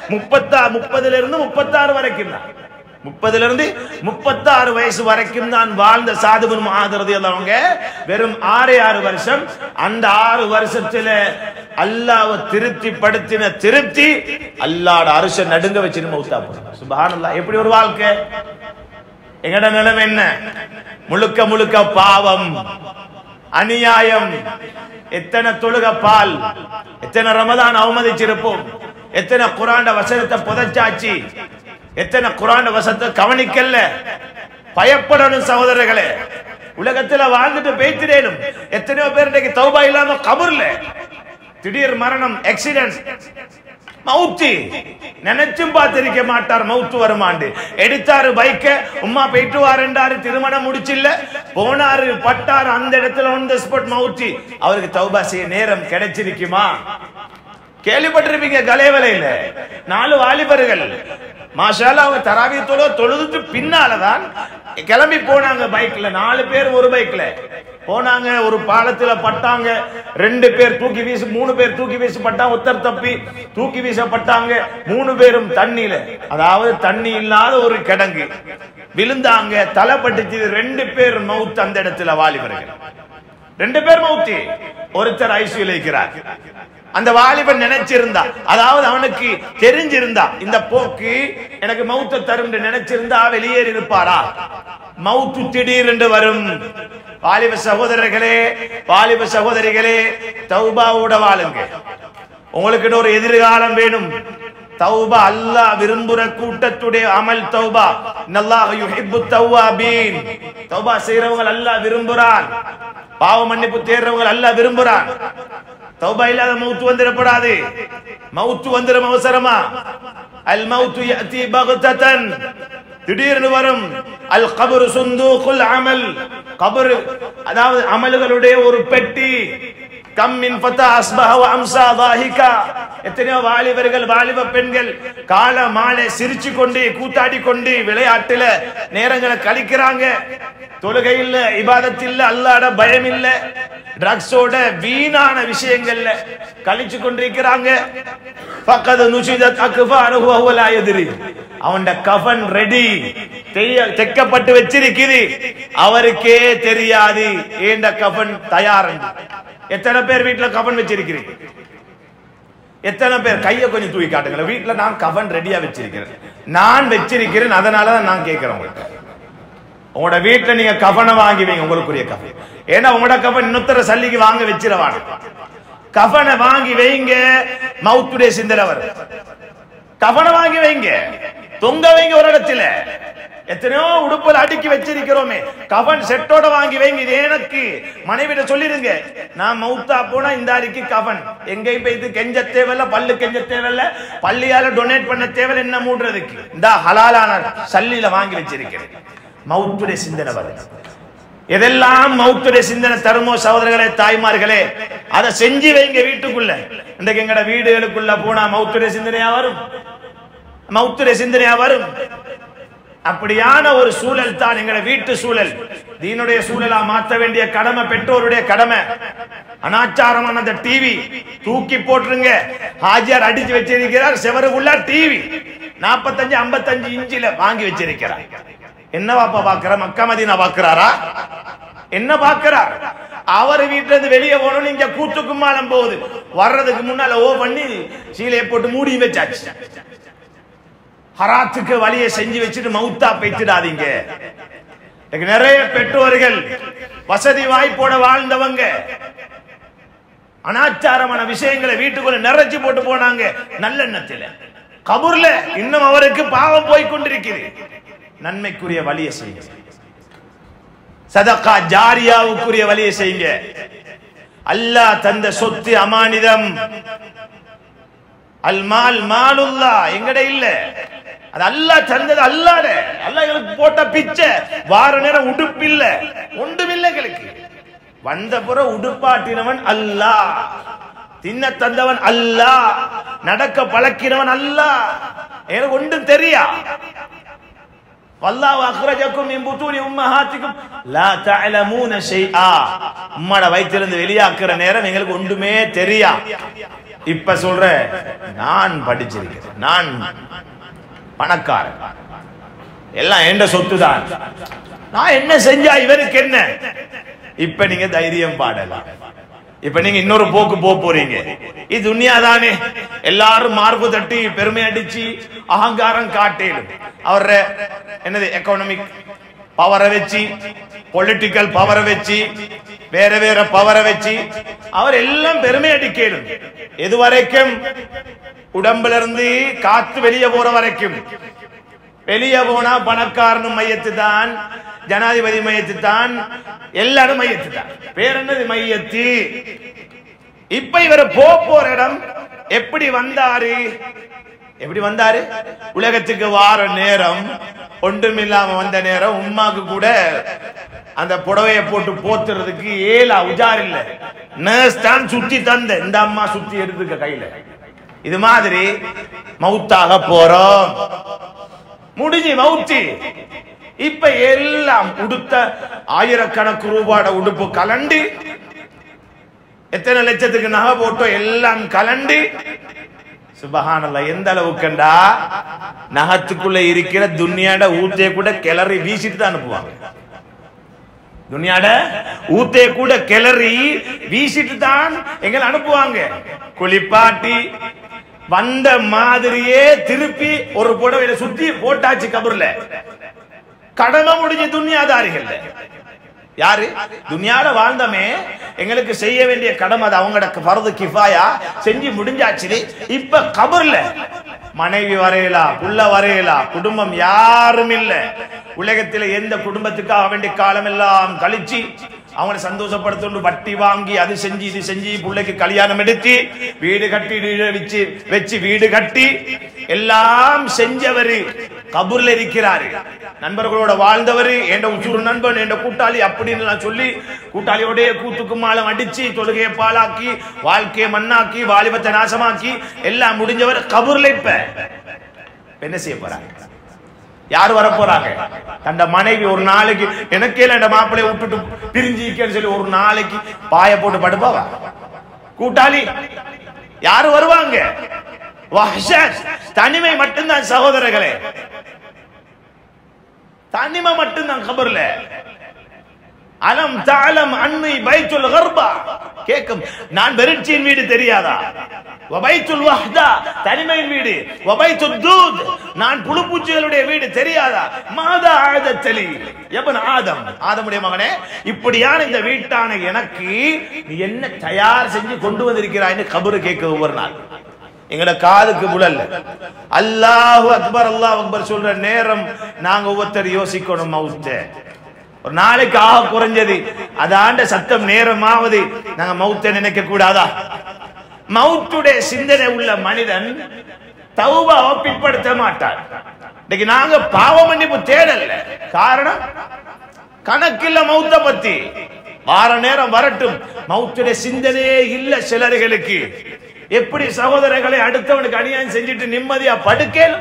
[SPEAKER 2] 30ல இருந்து 36 வரைக்கும் தான். 30ல இருந்து 36 வயசு வரைக்கும் தான் வாழ்ந்த சஅத் இப்னு முஆத் ரலியல்லாஹு அன்ஹு வெறும் 6 வருஷம். அந்த 6 வருஷத்துல அல்லாஹ்வை திருப்தி படுத்தின திருப்தி அல்லாஹ்வுடைய அரசை நடுங்க வச்சிட்டு மௌத்தா போனாங்க. சுப்ஹானல்லாஹ், எப்படி ஒரு வாழ்க்கை! எங்கட நிலைமை என்ன? முழுக்க முழுக்க பாவம், அநியாயம். எத்தனை தொழுக பால், எத்தனை ரமதான் அவமதிச்சிருப்போம், எத்தனை குர்ஆன் வசனத்தை புதைச்சாச்சு, எத்தனை குர்ஆன் வசனத்தை கவனிக்கல. பயப்படணும் சகோதரர்களே. உலகத்துல வாழ்ந்துட்டு பேய்த்திடணும். எத்தனையோ பேர் இன்னைக்கு தௌபா இல்லாம கபர்ல, திடீர் மரணம், ஆக்சிடென்ட், மௌத்து. நினைச்சும் பார்த்திருக்க மாட்டார் மௌத்து வருமாண்டு. எடுத்தாரு பைக்க, உம்மா போயிட்டு வாரண்டாரு, திருமணம் முடிச்சில்ல, போனாரு, பட்டாரு, அந்த இடத்துல ஆன் தி ஸ்பாட் மௌத்து. அவருக்கு தௌபா செய்ய நேரம் கிடைச்சிருக்குமா? கேள்விப்பட்டிருப்பீங்க கலேவலையில 4 வாலிபர்கள் மாஷா அல்லாஹ் அவங்க தராவி தொழுதுட்டு பின்னாலதான் கிளம்பி போனாங்க பைக்ல. 4 பேர் ஒரு பைக்ல போனாங்க. ஒரு பாலத்துல பட்டாங்க. 2 பேர் தூக்கி வீசி, 3 பேர் தூக்கி வீசி பட்டாங்க. ஒருத்தர் தப்பி தூக்கி வீசப்பட்டாங்க. 3 பேரும் தண்ணியில, அதாவது தண்ணி இல்லாத ஒரு கிடங்கு விழுந்தாங்க. தலைப்பட்டுச்சு. 2 பேர் மௌத் அந்த இடத்துல, வாலிபர்கள் 2 பேர் மௌத்தி. ஒருத்தர் ஐசியூல இருக்கிறார். அந்த வாலிபன் நினைச்சிருந்தா, அதாவது அவனுக்கு தெரிஞ்சிருந்தா இந்த போக்கு எனக்கு மௌத்த தரும் நினைச்சிருந்தா வெளியேறி இருப்பாரா? மௌத்து திடீரென்று வரும். வாலிப சகோதரர்களே, வாலிப சகோதரிகளே, தௌபாவோட வாழுங்க. உங்களுக்கு ஒரு எதிர்காலம் வேணும். தௌபா அல்லாஹ் விரும்புற கூட்டத்துடைய அமல் தௌபா. இன்னல்லாஹு யுஹிப்புத் தவ்வாபீன். தௌபா செய்றவங்க அல்லாஹ் விரும்புறான். பாவ மன்னிப்பு தேடுறவங்க அல்லாஹ் விரும்புறான். தௌபா இல்லாத மௌத் வந்துடப்படாது. மௌத் வந்துரும் அவசரமா. அல் மௌத் யஅதி பக்ததன், திடீர்னு வரும். அல் கப்ரு சுந்தூகுல் அமல், கபர் அதாவது அமல்களுடைய ஒரு பெட்டி. கம் மின் ஃபதா அஸ்பஹ வ அம்ஸா தாஹிகா, எத்தனையோ வாலிபர்கள் வாலிப பெண்கள் கால மாலை சிரிச்சு கொண்டு கூத்தாடி கொண்டு விளையாட்டுல நேரங்களை கழிக்கிறாங்க. தொழுகை இல்ல, இபாதத் இல்ல, அல்லாஹ்ட பயம் இல்ல, ட்ரக்ஸோட வீணான விஷயங்கள்ல கழிச்சு கொண்டிருக்கிறாங்க. ஃபக்கத் நுஷிதத் அக்ஃபாருஹு வ ஹுவ லா யத்ரி, அவன்ட கஃன் ரெடி தெக்கப்பட்டு வச்சிருக்குது, அவருக்கே தெரியாது ஏண்ட கஃன் தயார். எத்தனை பேர் வீட்டுல கஃன் வச்சிருக்கிறீங்க? எத்தனை பேர் கையை கொஞ்சம் தூக்கி காட்டுங்க. வீட்டுல நான் கஃன் ரெடியா வச்சிருக்கிறேன், நான் வச்சிருக்கிறேன், அதனாலதான் நான் கேட்கிறேன் உங்களுக்கு. உங்களோட வீட்டுல நீங்க கஃனை வாங்கி வைங்க, உங்களுக்குரிய கஃன். ஏன்னா உங்களோட கஃன் இன்னொருத்தர சல்லிக்கு வாங்க வச்சிருவாங்க. கஃனை வாங்கி வைங்க, மௌத்துடைய சிந்தனை வரும். கஃனை வாங்கி வைங்க, தொங்க வைங்க ஒரு இடத்துல. எத்தனையோ உடுப்புல அடுக்கி வச்சிருக்கிறோமே, கஃன் செட்டோட வாங்கி வைங்க. இது எனக்கு மனைவிட சொல்லிருங்க, நான் மௌத்தா போனா இந்த அடிக்கு கஃன் எங்கேயும் போயிட்டு கெஞ்ச தேவையில்ல, பல்லு கெஞ்ச தேவையில்ல, பள்ளியால டொனேட் பண்ண தேவையில்ல, என்ன மூடுறதுக்கு இந்த ஹலாலான சல்லில வாங்கி வச்சிருக்கிறேன். மௌத்துடைய சிந்தனை வருது. எதெல்லாம் மௌத்துடைய சிந்தனை தருமோ சகோதரர்களே தாய்மார்களே, அதை செஞ்சு வைங்க வீட்டுக்குள்ள. இன்றைக்கு எங்கட வீடுகளுக்குள்ள போனா மௌத்துடைய சிந்தனையா வரும், மௌத்துடைய சிந்தனையா வரும். அப்படியான ஒரு சூழல் தான் எங்கட வீட்டு சூழல். தீனுடைய சூழலா மாற்ற வேண்டிய கடமை பெற்றோருடைய கடமை. அனாச்சாரமான அந்த டிவி தூக்கி போட்டுருங்க. ஹாஜியார் அடிச்சு வச்சிருக்கிறார் செவருக்குள்ள டிவி 45-55 இன்ச்சில வாங்கி வச்சிருக்கிறார். என்ன வாப்பா பாக்குற? மக்கா மதீனா பாக்குறாரா? என்ன பாக்குறார்? அவர் வீட்டுல இருந்து வெளியே போனோம், இங்க கூத்துக்கு மாலம் போகுது. வர்றதுக்கு முன்னால ஓ பண்ணி சீலையை போட்டு மூடி வச்சாச்சு. ஹராத்துக்கு வழியை செஞ்சு வச்சுட்டு மௌத்தா பெய்த்திடாதீங்க. நிறைய பெற்றோர்கள் வசதி வாய்ப்போட வாழ்ந்தவங்க அனாச்சாரமான விஷயங்களை வீட்டுக்குள்ள நிறைச்சு போட்டு போனாங்க நல்லெண்ணத்தில். கபூர்ல இன்னும் அவருக்கு பாவம் போய் கொண்டிருக்கிறது. நன்மைக்குரிய வழியை செய்யுங்க, சதகா ஜாரியாவுக்குரிய வழியை செய்யுங்க. அல்லாஹ் தந்த சொத்து அமானிதம். அல் மால் மாலுல்லா, எங்கட இல்ல, அது அல்லாஹ் தந்தது. அல்லாஹ் அல்லாஹ் எங்களுக்கு போட்ட பிச்சை. வார நேரம் உடுப்பு இல்ல, ஒன்றுமில்லை எங்களுக்கு. வந்த புற உடுப்பாட்டினவன் அல்லாஹ், தின்ன தந்தவன் அல்லாஹ், நடக்க பழக்கினவன் அல்லாஹ். எனக்கு ஒன்றும் தெரியா. வல்லாஹு அக்ரஜக்கும் மின் புத்தூனி உம்மஹாத்திக்கும் லா தஅலமூன ஷைஆ. உம்மட வயிற்றிலிருந்து வெளியாக்குற நேரம் எங்களுக்கு ஒன்றுமே தெரியா. இப்ப சொல்ற, நான் படிச்சிருக்கிறேன், நான் பணக்காரன், எல்லாம் என்ற சொத்து தான், நான் என்ன செஞ்சா இவருக்கு என்ன? இப்ப நீங்க தைரியம் பாடலாம். இப்ப நீங்க இன்னொரு போக்கு போறீங்க. இது துனியா தானே, எல்லாரும் மார்பு தட்டி பெருமை அடிச்சு அகங்காரம் காட்டேன். அவர என்னது எக்கனாமிக் பவரை வச்சு, பொலிட்டிக்கல் பவரை வச்சு, வேற வேற பவரை வச்சு அவர் எல்லாம் பெருமை அடிக்கணும். எது வரைக்கும்? உடம்புல இருந்து காத்து வெளியே போற வரைக்கும். வெளியே போனா பணக்காரனும் மையத்து தான், ஜனாதிபதி மையத்து தான், எல்லாரும் மையத்து தான். வேற என்னது மையத்து? இப்ப இவர் போற இடம் எப்படி வந்தாரு? எப்படி வந்தாரு? உலகத்துக்கு வார நேரம் ஒன்றுமில்லாம வந்த நேரம் உம்மாக்கு கூட அந்த புடவையை போட்டு போத்துறதுக்கு ஏலா உஜார் இல்ல, நர்ஸ் தான் சுத்தி தந்த, இந்த அம்மா சுத்தி எடுத்துக்க கையில. இது மாதிரி மௌத்தாக போறோம், முடிஞ்சு மௌத்தி. இப்ப எல்லாம் உடுத்த ஆயிரக்கணக்கு ரூபாட உடுப்பு கலண்டு, எத்தனை லட்சத்துக்கு நகை போட்டோ எல்லாம் கலண்டு. சுபஹானல்லாஹ், எந்த அளவுக்குண்டா நகத்துக்குள்ள இருக்கிற துன்யாட ஊத்தே கூட கிளறி வீசிட்டு தான் அனுப்புவாங்க. துன்யாட ஊத்தே கூட கிளறி வீசிட்டு தான் எங்களை அனுப்புவாங்க. குளிப்பாட்டி வந்த மாதிரியே திருப்பி ஒரு புடவையில சுத்தி போட்டாச்சு கபர்ல. கடமை முடிஞ்ச துன்யாதாரிகள். யாரு? துனியால வாழ்ந்தமே, எங்களுக்கு செய்ய வேண்டிய கடமை அது அவங்களுக்கு ஃபர்து கிஃபாயா செஞ்சு முடிஞ்சாச்சு. இப்ப கபர்ல மனைவி வரையலா, புள்ள வரையலா, குடும்பம் யாரும் இல்ல. உலகத்தில் எந்த குடும்பத்துக்காக வேண்டிய காலம் எல்லாம் கழிச்சு அவங்களை சந்தோஷப்படுத்த வட்டி வாங்கி அது செஞ்சு இது செஞ்சு பிள்ளைக்கு கல்யாணம் எடுத்து வீடு கட்டி வச்சு வீடு கட்டி எல்லாம் செஞ்சவரு கபூர்ல இருக்கிறாரு. நண்பர்களோட வாழ்ந்தவரு, என் உசூர் நண்பன், என் கூட்டாளி அப்படின்னு நான் சொல்லி கூட்டாளியோட கூத்துக்கு மாலம் அடிச்சு தொழுகையை பாலாக்கி வாழ்க்கையை மண்ணாக்கி வாலிபத்தை நாசமாக்கி எல்லாம் முடிஞ்சவர் கபூர்ல. இப்ப என்ன செய்ய போறாங்க? யாரு வர போறாங்க? தண்ட மனைவி ஒரு நாளைக்கு எனக்கே என் மாப்பிள்ளைய விட்டுட்டு பிரிஞ்சிக்கன்னு சொல்லி ஒரு நாளைக்கு பாய போட்டு படுப்பாவா? கூட்டாளி யாரு வருவாங்க? தனிமை மட்டும்தான் சகோதரர்களே, தனிமை மட்டும்தான் கபர்ல. அலம் தாலம் அன்னை பைத்துல் கர்பா கேக்கும், நான் வெறிச்சியின் வீடு தெரியாதா? வபைத்துல் வஹ்தா தனிமையின் வீடு, வபைத்துல் தூத் நான் புழுப்பூச்சிகளுடைய வீடு தெரியாதா? மாதா ஆதத்தலி எபன் ஆதம், ஆதமுடைய மகனே, இப்படியான இந்த வீட்டான எனக்கு நீ என்ன தயார் செஞ்சு கொண்டு வந்திருக்கிறாய்ன்னு கபரு கேட்க ஒவ்வொரு நாள். எங்கட காதுக்கு புலல்ல. அல்லாஹு அக்பர் அல்லாஹ் அக்பர் சொல்ற நேரம் நாங்க ஒவ்வொருத்தர் யோசிக்கணும். மவுத்த ஒரு நாளைக்கு ஆக குறைஞ்சது அதாண்ட சத்தம் நேரமாவது நாங்க மவுத்த நினைக்க கூடாதா? மவுத்துடைய சிந்தனை உள்ள மனிதன் தௌபாவை பிற்படுத்த மாட்டார். இன்னைக்கு நாங்க பாவ மன்னிப்பு தேடல. காரணம் கணக்கில்ல மவுத்த பத்தி. வார நேரம் வரட்டும், மவுத்துடைய சிந்தனையே இல்ல சிலர்களுக்கு. எப்படி சகோதரர்களை அடுத்தவனுக்கு அநியாயம் செஞ்சுட்டு நிம்மதியா படுக்கேலும்,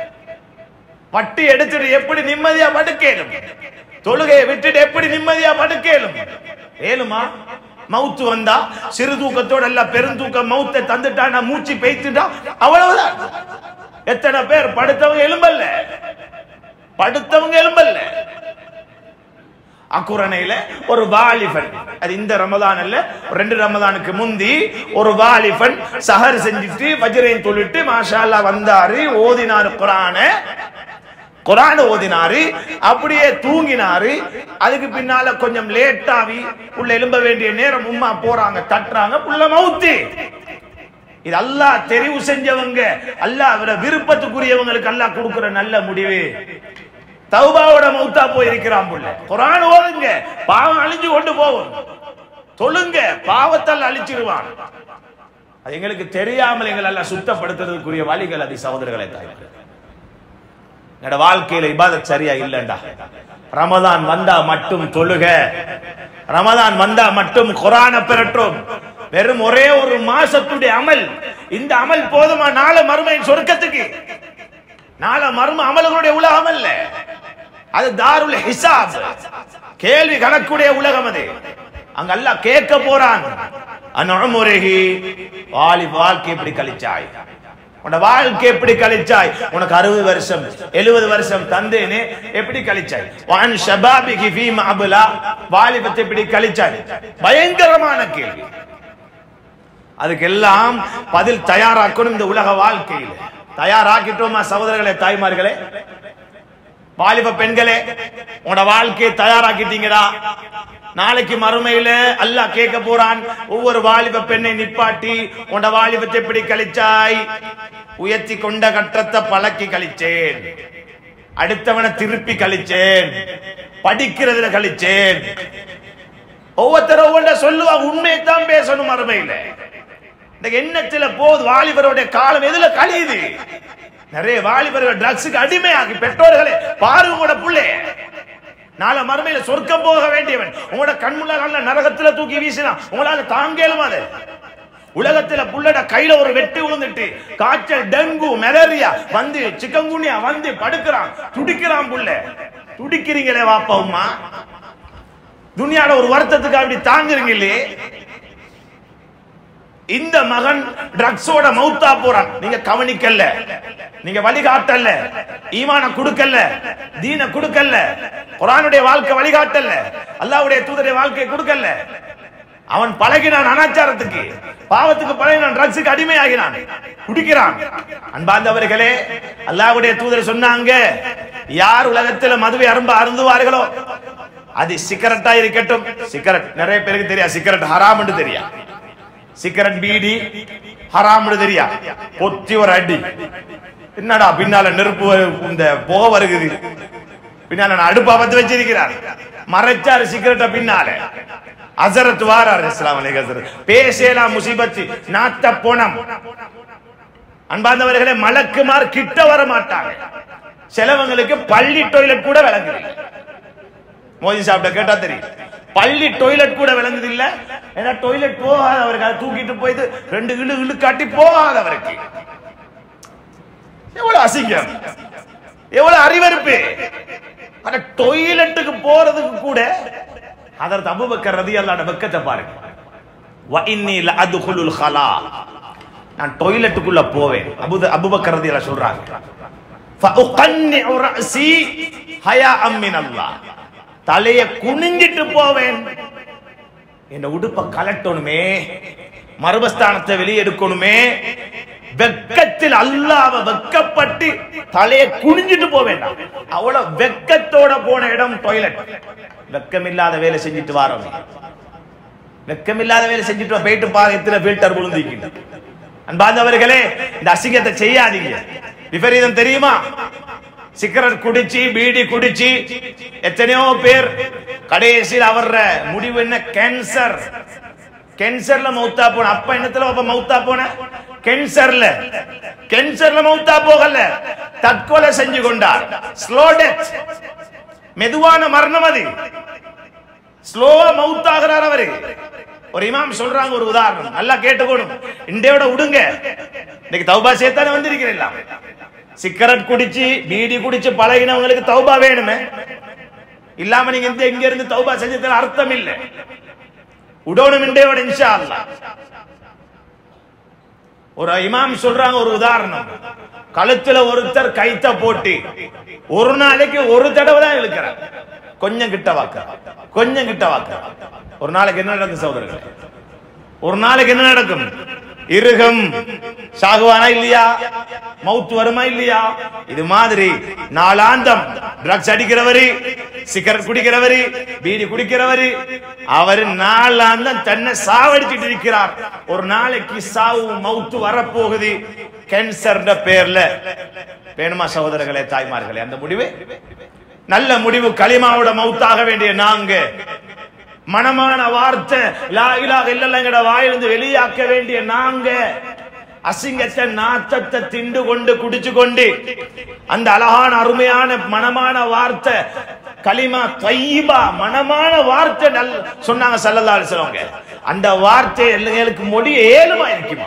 [SPEAKER 2] பட்டி எடுத்துட்டு எப்படி நிம்மதியா படுக்கேலும், தொழுகையை விட்டுட்டு எப்படி நிம்மதியா படுக்கேலும்? ஏழுமா? மவுத்து வந்தா சிறு தூக்கத்தோட அல்ல பெருந்தூக்கம் மவுத்தை தந்துட்டா, மூச்சு பெய்த்துட்டா அவ்வளவுதான். எத்தனை பேர் படுத்தவங்க எலும்பல்ல, படுத்தவங்க எலும்பல்ல. அக்குரணையில ஒரு வாலிபன், அது இந்த ரமதான் அல்ல, 2 ரமதானுக்கு முந்தி ஒரு வாலிபன் சஹர் செஞ்சுட்டு வஜ்ரைன் தொழிட்டு மாஷா அல்லாஹ் வந்தாரு, ஓதினாரு குர்ஆன் ஓதினாரு, அப்படியே தூங்கினாரு. அதுக்கு பின்னால கொஞ்சம் லேட்டாவி உள்ள எழும்ப வேண்டிய நேரம் உம்மா போறாங்க, தட்டுறாங்க, புள்ள மவுத்து. இது அல்லாஹ் தெரிவு செஞ்சவங்க, அல்லாஹ் விருப்பத்துக்குரியவங்களுக்கு அல்லாஹ் கொடுக்கிற நல்ல முடிவு. தௌபாவோட மௌத்தா போயிருக்கிறான் புள்ள. குர்ஆன் ஓதுங்க, பாவம் அழிஞ்சு கொண்டு போகும். தொழுங்க, பாவத்தால் அழிச்சிருவான். அது எங்களுக்கு தெரியாமல் எங்களை எல்லாம் சுத்தப்படுத்துறதுக்குரிய வழிகள் அது சகோதரர்களை தாய்க்கு. என்னோட வாழ்க்கையில இபாதத் சரியா இல்லண்டா. ரமதான் வந்தா மட்டும் தொழுக, ரமதான் வந்தா மட்டும் குர்ஆனை பெறட்டும். வெறும் ஒரே ஒரு மாசத்துடைய அமல், இந்த அமல் போதுமா நாள மறுமையின் சொர்க்கத்துக்கு? நாள மர்ம அமல்களுடைய உலகம் அல்ல, அது தாருல் ஹிசாப், கேள்வி கணக்குடைய உலகம். அது அங்க அல்லாஹ் கேட்க போறான். அன்உமுரிஹி, வாழ்க்கை எப்படி கழிச்சாய், உன் வாழ்க்கை எப்படி கழிச்சாய்? உனக்கு 60 வருஷம் 70 வருஷம் தந்தேனே, எப்படி கழிச்சாய்? வான் ஷபாபிகி ஃபீமா அப்லா, வாலிபத்தை எப்படி கழிச்சாய்? பயங்கரமான கேள்வி. அதுக்கெல்லாம் பதில் தயாராக்கணும் இந்த உலக வாழ்க்கையில். தயாராக்கிட்டோமா சகோதரர்களே, தாய்மார்களே, வாலிப பெண்களே, உங்களோட வாழ்க்கையை தயாராக்கிட்டீங்களா? நாளைக்கு மறுமையில அல்லாஹ் கேட்க போறான். ஒவ்வொரு வாலிப பெண்ணை நிப்பாட்டி உண்ட வாலிபத்தை எப்படி கழிச்சாய்? உயர்த்தி கொண்ட கற்றத்தை பழக்கி கழிச்சேன், அடுத்தவனை திருப்பி கழிச்சேன், படிக்கிறதுல கழிச்சேன். ஒவ்வொருத்தர ஒவ்வொன்ற சொல்லுவாங்க, உண்மையைத்தான் பேசணும் மறுமையில. இந்த எண்ணத்துல போது வாலிபருடைய காலம் எதுல கழியுது? நிறைய வாலிபர்கள் ட்ரக்ஸுக்கு அடிமையாகி, பெற்றோர்களே பாருங்க, உங்களோட புள்ளை நாளை மறுமையில சொர்க்கம் போக வேண்டியவன் உங்களோட கண்முள்ள நரகத்துல தூக்கி வீசினா உங்களால தாங்கேலும். அது உலகத்துல புள்ளட கையில ஒரு வெட்டு விழுந்துட்டு காய்ச்சல், டெங்கு, மலேரியா வந்து, சிக்கன்குனியா வந்து படுக்கிறான், துடிக்கிறான் புள்ள. துடிக்கிறீங்களே வாப்பா உம்மா, துனியால ஒரு வருத்தத்துக்கு அப்படி தாங்குறீங்க இல்லையே? இந்த மகன் ட்ரக்ஸோட மௌத்தா போறான், நீங்க கவனிக்கல, நீங்க வழிகாட்டல, ஈமான கொடுக்கல, தீன கொடுக்கல, குர்ஆனுடைய வாழ்க்கை வழிகாட்டல, அல்லாஹ்வுடைய தூதருடைய வாழ்க்கை கொடுக்கல. அவன் பழகினான் அனாச்சாரத்துக்கு, பாவத்துக்கு பழகினான், ட்ரக்ஸுக்கு அடிமையாகினான், குடிக்கிறான். அன்பார்ந்தவர்களே, அல்லாஹ்வுடைய தூதர் சொன்னாங்க, யார் உலகத்தில் மதுவை அருந்துவார்களோ அது சிகரெட்டா இருக்கட்டும், சிகரெட் நிறைய பேருக்கு தெரியா, சிகரெட் ஹராம்னு தெரியா, சிகரெட் பீடி ஹராம்னு தெரியா, பொத்தி ஒரு அடி, என்னடா பின்னால நெருப்பு இந்த புகை வருகுது, பின்னால அடுப்பா பத்து வச்சிருக்கிறார், மறைச்சாரு சிகரெட்ட பின்னால. அசரத் வாரார், அஸ்ஸலாமு அலைக்கும் ஹசரத், பேசலாம் முசீபத்து நாத்த போனம். அன்பார்ந்தவர்களே, மலக்குமார் கிட்ட வர மாட்டாங்க. சிலவங்களுக்கு பள்ளி டாய்லெட் கூட விளங்குது. மோதி சாப்பிட்ட கேட்டா தெரியும், பள்ளி டாய்லெட் கூட விளங்குது இல்ல. ஏன்னா டாய்லெட் போகாதவருக்கு அதை தூக்கிட்டு போயிட்டு 2 இழு காட்டி போகாதவருக்கு எவ்வளவு அசிங்கம், எவ்வளவு அறிவறுப்பு. ஆனா டாய்லெட்டுக்கு போறதுக்கு கூட ஹதரத் அபூபக்கர் ரலியல்லாஹு அன்ஹு வெக்கத்தை பாருங்க. வ இன்னி லஅதுகுலுல் ஹலா, நான் டாய்லெட்டுக்குள்ள போவேன். அபூபக்கர் ரலியல்லாஹு சொல்றாங்க, ஃபஉகன்னிஉ ரஅஸி ஹயாஅம் மினல்லாஹ், தலையை குனிஞ்சிட்டு போவேன். என்ன உடுப்ப கலட்டணுமே, மர்மஸ்தானத்தை வெளியெடுக்கணுமே, வெக்கத்தில் அல்லாஹ்வை வெக்கப்பட்டு தலையை குனிஞ்சிட்டு போவேன். அவ்வளவு வெக்கத்தோட போன இடம் டாய்லெட். வெக்கமில்லாத வேலை செஞ்சுட்டு வாரோம், வெக்கமில்லாத வேலை செஞ்சுட்டு போயிட்டு பாருங்க எத்தனை ஃபில்டர் விழுந்திருக்கீங்க. அன்பார்ந்தவர்களே, இந்த அசிங்கத்தை செய்யாதீங்க. விபரீதம் தெரியுமா? சிகரெட் குடிச்சு பீடி குடிச்சு எத்தனையோ பேர் கடைசியில் அவர முடிவு என்ன, கேன்சர். கேன்சர்ல மௌத்தா போன. அப்ப என்னத்துல மௌத்தா போன? கேன்சர்ல. கேன்சர்ல மௌத்தா போகல, தற்கொலை செஞ்சு கொண்டார். ஸ்லோ டெத், மெதுவான மரணம். அது ஸ்லோவா மௌத்தாகிறார் அவரு. ஒரு இமாம் சொல்றாங்க, ஒரு உதாரணம் நல்லா கேட்டுக்கணும். இண்டையோட விடுங்க, இன்னைக்கு தௌபா சேத்தானே வந்திருக்கிறீங்களா? சிகரெட் குடிச்சு பீடி குடிச்சு பழகினவங்களுக்கு தௌபா வேணுமே, இல்லாம நீங்க இங்க இருந்து தௌபா செஞ்சதுல அர்த்தம் இல்லை. உடனும் இண்டையோட இன்ஷா அல்லாஹ். ஒரு இமாம் சொல்றாங்க, ஒரு உதாரணம். கழுத்துல ஒருத்தர் கைத்த போட்டு ஒரு நாளைக்கு ஒரு தடவை தான் இழுக்கிறார். கொஞ்சம் கிட்ட வாக்க, கொஞ்சம் கிட்ட வாக்க. ஒரு நாளைக்கு என்ன நடக்கும் சகோதரர்களே? ஒரு நாளைக்கு என்ன நடக்கும்? இருகம் சாகுவானா இல்லையா? மவுத் வருமா இல்லையா? இது மாதிரி நாளாந்தம் ட்ரக்ஸ் அடிக்கிறவரு, சிகரெட் குடிக்கிறவரு, பீடி குடிக்கிறவரு, அவர் நாளாந்தம் தன்னை சாவடிச்சிட்டு இருக்கிறார். ஒரு நாளைக்கு சாவு மவுத்து வரப்போகுது கேன்சர் பேர்ல. வேணுமா சகோதரர்களே, தாய்மார்களே? அந்த முடிவு நல்ல முடிவு. களிமாவோட மவுத்தாக வேண்டிய நாங்க, மனமான வார்த்தை லா இலாஹ இல்லல்லாஹ் வாயிலிருந்து வெளியாக்க வேண்டிய நாங்க, அசிங்கத்தை நாத்தத்தை திண்டு கொண்டு குடிச்சு கொண்டு அந்த அழகான அருமையான மனமான வார்த்தை கலிமா தையிபா, மனமான வார்த்தை சொன்னாங்க ஸல்லல்லாஹு அலைஹி வஸல்லம். அந்த வார்த்தை எங்களுக்கு மொழி ஏழுமா இருக்குமா?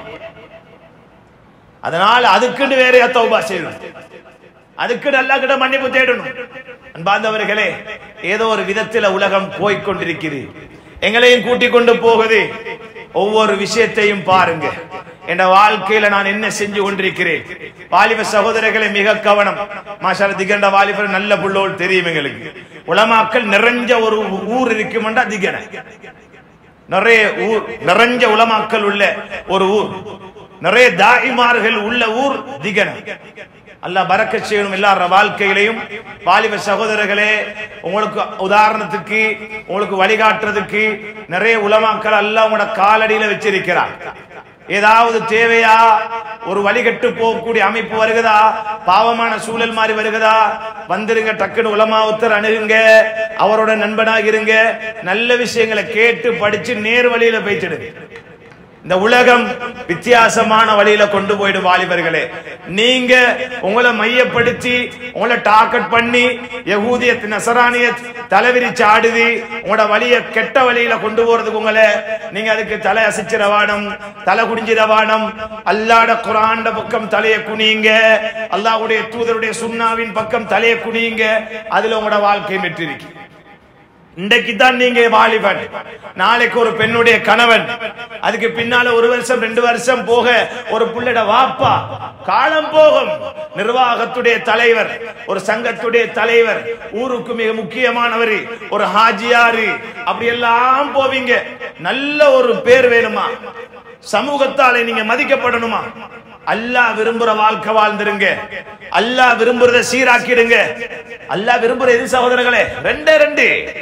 [SPEAKER 2] அதனால அதுக்குன்னு வேற தௌபா செய்யணும், அதுக்கு அல்லாஹ் கிட்ட மன்னிப்பு தேடணும். அன்பார்ந்தவர்களே, ஏதோ ஒரு விதத்தில் உலகம் போய்கொண்டிருக்கிறது, எங்களையும் கூட்டிக் கொண்டு போகுது. ஒவ்வொரு விஷயத்தையும் பாருங்க. என் வாழ்க்கையில நான் என்ன செஞ்சு கொண்டிருக்கிறேன்? வாலிப சகோதரர்களை மிக கவனம். மாஷாஅல்லாஹ், திகண்ட வாலிபர் நல்ல புள்ளோல் தெரியும் எங்களுக்கு. உலமாக்கள் நிறைஞ்ச ஒரு ஊர் இருக்குமெண்டா திகன. நிறைய ஊர், நிறைஞ்ச உலமாக்கள் உள்ள ஒரு ஊர், நிறைய தாயிமார்கள் உள்ள ஊர் திகன. அல்லாஹ் பரக்கத் செய்யணும் எல்லார வாழ்க்கையிலையும். வாலிப சகோதரர்களே, உங்களுக்கு உதாரணத்துக்கு, உங்களுக்கு வழிகாட்டுறதுக்கு நிறைய உலமாக்கள் அல்லாஹ் உங்களோட காலடியில வச்சிருக்கிறார். ஏதாவது தேவையா, ஒரு வழிகட்டு போகக்கூடிய அமைப்பு வருகிறதா, பாவமான சூழல் மாதிரி வருகிறதா, வந்துருங்க, டக்குன்னு உலமாவுத்தர் அணுகுங்க, அவரோட நண்பனாக இருங்க, நல்ல விஷயங்களை கேட்டு படிச்சு நேர் வழியில போயிடுங்க. இந்த உலகம் வித்தியாசமான வழியில கொண்டு போயிடும். வாலிபர்களே, நீங்க உங்களை மையப்படுத்தி உங்களை டார்கெட் பண்ணி யகூதியத் நஸரானியத் தலைவிரிச்சு ஆடுது, உங்களோட வழிய கெட்ட வழியில கொண்டு போறதுக்கு உங்களை நீங்க அதுக்கு தலை அசைச்சிரவானம், தலை குடிஞ்சிரவானம். அல்லாஹ்ட குர்ஆன் பக்கம் தலையை குனியுங்க, அல்லாஹ்வுடைய தூதருடைய சுன்னாவின் பக்கம் தலையை குனியுங்க. அதுல உங்களோட வாழ்க்கை வெற்றி இருக்கு. இன்றைக்கு தான் நீங்க வாலிபன், நாளைக்கு ஒரு பெண்ணுடைய கணவன், அதுக்கு பின்னால 1 வருஷம் 2 வருஷம் போக ஒரு புள்ளட வாப்பா. காலம் போகும். நிர்வாகத்துடைய தலைவர், ஒரு சங்கத்துடைய தலைவர், ஊருக்கு மிக முக்கியமானவர், ஒரு ஹாஜியாரு, அப்படி எல்லாம் போவீங்க. நல்ல ஒரு பேர் வேணுமா? சமூகத்தாலே நீங்க மதிக்கப்படணுமா? அல்லாஹ் விரும்புற வாழ்க்கை வாழ்ந்துருங்க. அல்லாஹ் விரும்புறத சீராக்கிடுங்க. அல்லாஹ் விரும்புற எது சகோதரர்களே? 2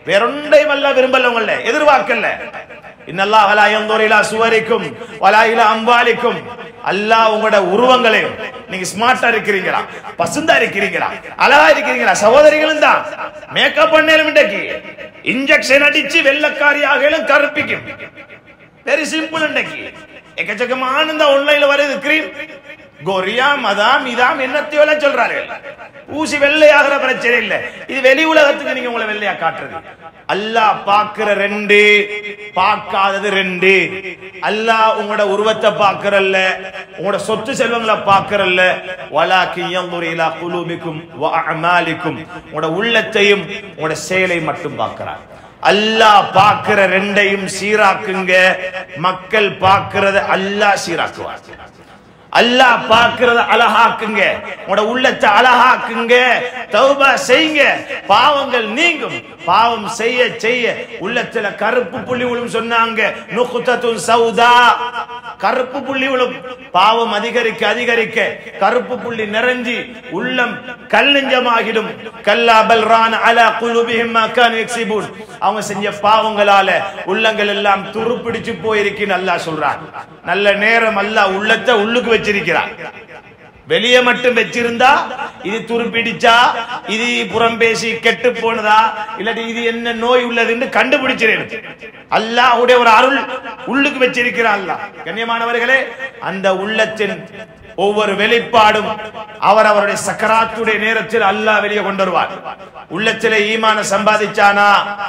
[SPEAKER 2] வேறொன்றையும் அல்லாஹ் விரும்பல, உங்கள எதிர்பார்க்கல. இன்னல்லாஹ லா யன்துரு இலா சுவரிக்கும் வலா இலா அம்வாலிக்கும். அல்லாஹ் உங்களோட உருவங்களையும், நீங்க ஸ்மார்ட்டா இருக்கிறீங்களா, பசுந்தா இருக்கிறீங்களா, அழகா இருக்கிறீங்களா, சகோதரிகளும் தான் மேக்கப் பண்ணேலும் இன்றைக்கு இன்ஜெக்ஷன் அடிச்சு வெள்ளக்காரியாகலும் கருப்பிக்கும். Very simple. இன்றைக்கு எக்கச்சக்கமான இந்த ஆன்லைன்ல வருது கிரீம், கோரியா மதாம் இதாம் என்னத்தையோ சொல்றாரு. ஊசி வெள்ளையாகிற பிரச்சனை இல்ல, இது வெளி உலகத்துக்கு நீங்க உங்களை வெள்ளையா காட்டுறது. அல்லாஹ் பாக்குற ரெண்டு, பார்க்காதது ரெண்டு. அல்லாஹ் உங்களோட உருவத்தை பாக்குறல்ல, உங்களோட சொத்து செல்வங்களை பாக்குறல்ல. வலாக்கி யன்துரு இலா குலூபிக்கும் வ அஅமாலிக்கும். உங்களோட உள்ளத்தையும் உங்களோட செயலை மட்டும் பார்க்கிறார். அல்லாஹ் பாக்குற ரெண்டையும் சீராக்குங்க. மக்கள் பாக்குறத அல்லாஹ் சீராக்குவார். அல்லாஹ் பாக்குறத அழகாக்குங்க, உங்களோட உள்ளத்தை அழகாக்குங்க. தௌபா செய்யுங்க, பாவங்கள் நீங்கும். பாவம் செய்ய செய்ய உள்ளத்துல கருப்பு புள்ளி விழும் சொன்னாங்க. நுக்தத்துன் சௌதா, கருப்பு புள்ளி விழும். பாவம் அதிகரிக்க அதிகரிக்க கருப்பு புள்ளி நிறைஞ்சி உள்ளம் கல் நெஞ்சமாகிடும். கல்லா பல் ரான அலா குலூபிஹிம் மா கானு யக்ஸிபூன். அவங்க செஞ்ச பாவங்களால உள்ளங்கள் எல்லாம் துருப்பிடிச்சு போயிருக்குன்னு அல்லாஹ் சொல்றான். நல்ல நேரம் அல்லாஹ் உள்ளத்தை உள்ளுக்கு வச்சிருக்கிறான். வெளியே மட்டும் வச்சிருந்தா இது துருப்பிடிச்சா, இது புறம் பேசி கெட்டு போனதா, இல்லாட்டி இது என்ன நோய் உள்ளதுன்னு கண்டுபிடிச்சிருக்கேன். அல்லாஹ்வுடைய ஒரு அருள் உள்ளுக்கு வச்சிருக்கிறான் அல்லாஹ். கண்ணியமானவர்களே, அந்த உள்ளத்தின் ஒவ்வொரு வெளிப்பாடும் அவருடைய சக்கராத்துடைய நேரத்தில் அல்லாஹ் வெளியே கொண்டு வருவார். உள்ளத்திலே ஈமான சம்பாதிச்சானா,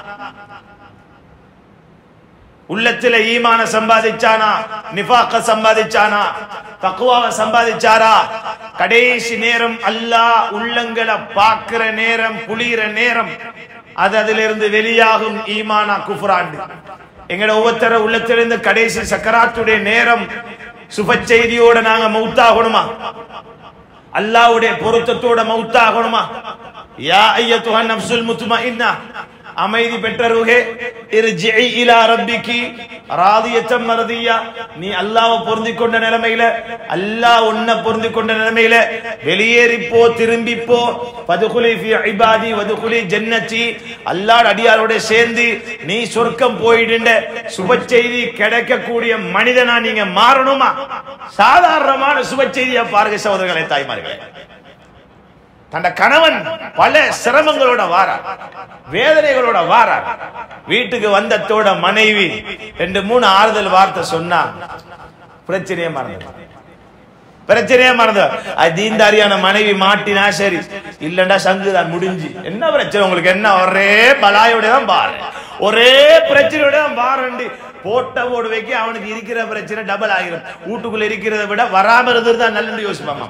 [SPEAKER 2] உள்ளத்திலே ஈமான சம்பாதிச்சானா, நிஃபாக சம்பாதிச்சானா, தக்வாவை சம்பாதிச்சாரா, கடைசி நேரம் அல்லாஹ் உள்ளங்களை பார்க்கிற நேரம், புளிகிற நேரம், அது அதிலிருந்து வெளியாகும் ஈமானா குஃப்ரான். எங்கட ஒவ்வொருத்தர உள்ளத்திலிருந்து கடைசி சக்கராத்துடைய நேரம் சுப செய்தியோட நாங்க மௌத்தாகணுமா, அல்லாஹ்வுடைய பொருத்தத்தோட மௌத்தாகணுமா? யா அய்யத்துஹன் நஃப்ஸுல் முத்மஇன்னா, அமைதி பெற்ற ரூஹே, இர்ஜிஇ இலா ரப்பிகி ராதியத்தம் மர்தியா. நீ அல்லாஹ்வை பொருந்திக் கொண்ட நிலைமையில, அல்லாஹ் உன்னை பொருந்திக் கொண்ட நிலைமையில வெளியேறி போ, திரும்பி போ. ஃபதுகுலி ஃபீ இபாதி வதுகுலி ஜன்னதி. அல்லாஹ் அடியாரோட சேர்ந்து நீ சொர்க்கம் போயிடுண்ட சுப செய்தி கிடைக்கக்கூடிய மனிதனா நீங்க மாறணுமா? சாதாரணமான சுப செய்தியா பாருங்க சகோதரர்களே, தாய்மார்களே. தன் கணவன் பல சிரமங்களோட வாரார், வேதனைகளோட வாரார். வீட்டுக்கு வந்ததோட மனைவி 2-3 ஆறுதல் வார்த்தை சொன்னா பிரச்சனையே மறந்து, பிரச்சனையே மறந்து. தீன்தாரியான மனைவி மாட்டினா சரி, இல்லண்டா சங்குதான் முடிஞ்சு. என்ன பிரச்சனை உங்களுக்கு? என்ன ஒரே பலாயோட தான் பாரு, ஒரே பிரச்சனையோட தான் பாருண்டு போட்ட போடு வைக்க அவனுக்கு இருக்கிற பிரச்சனை டபுள் ஆகிரும். வீட்டுக்குள்ள இருக்கிறத விட வராம இருந்தது தான் நல்லது யோசிப்பாமா.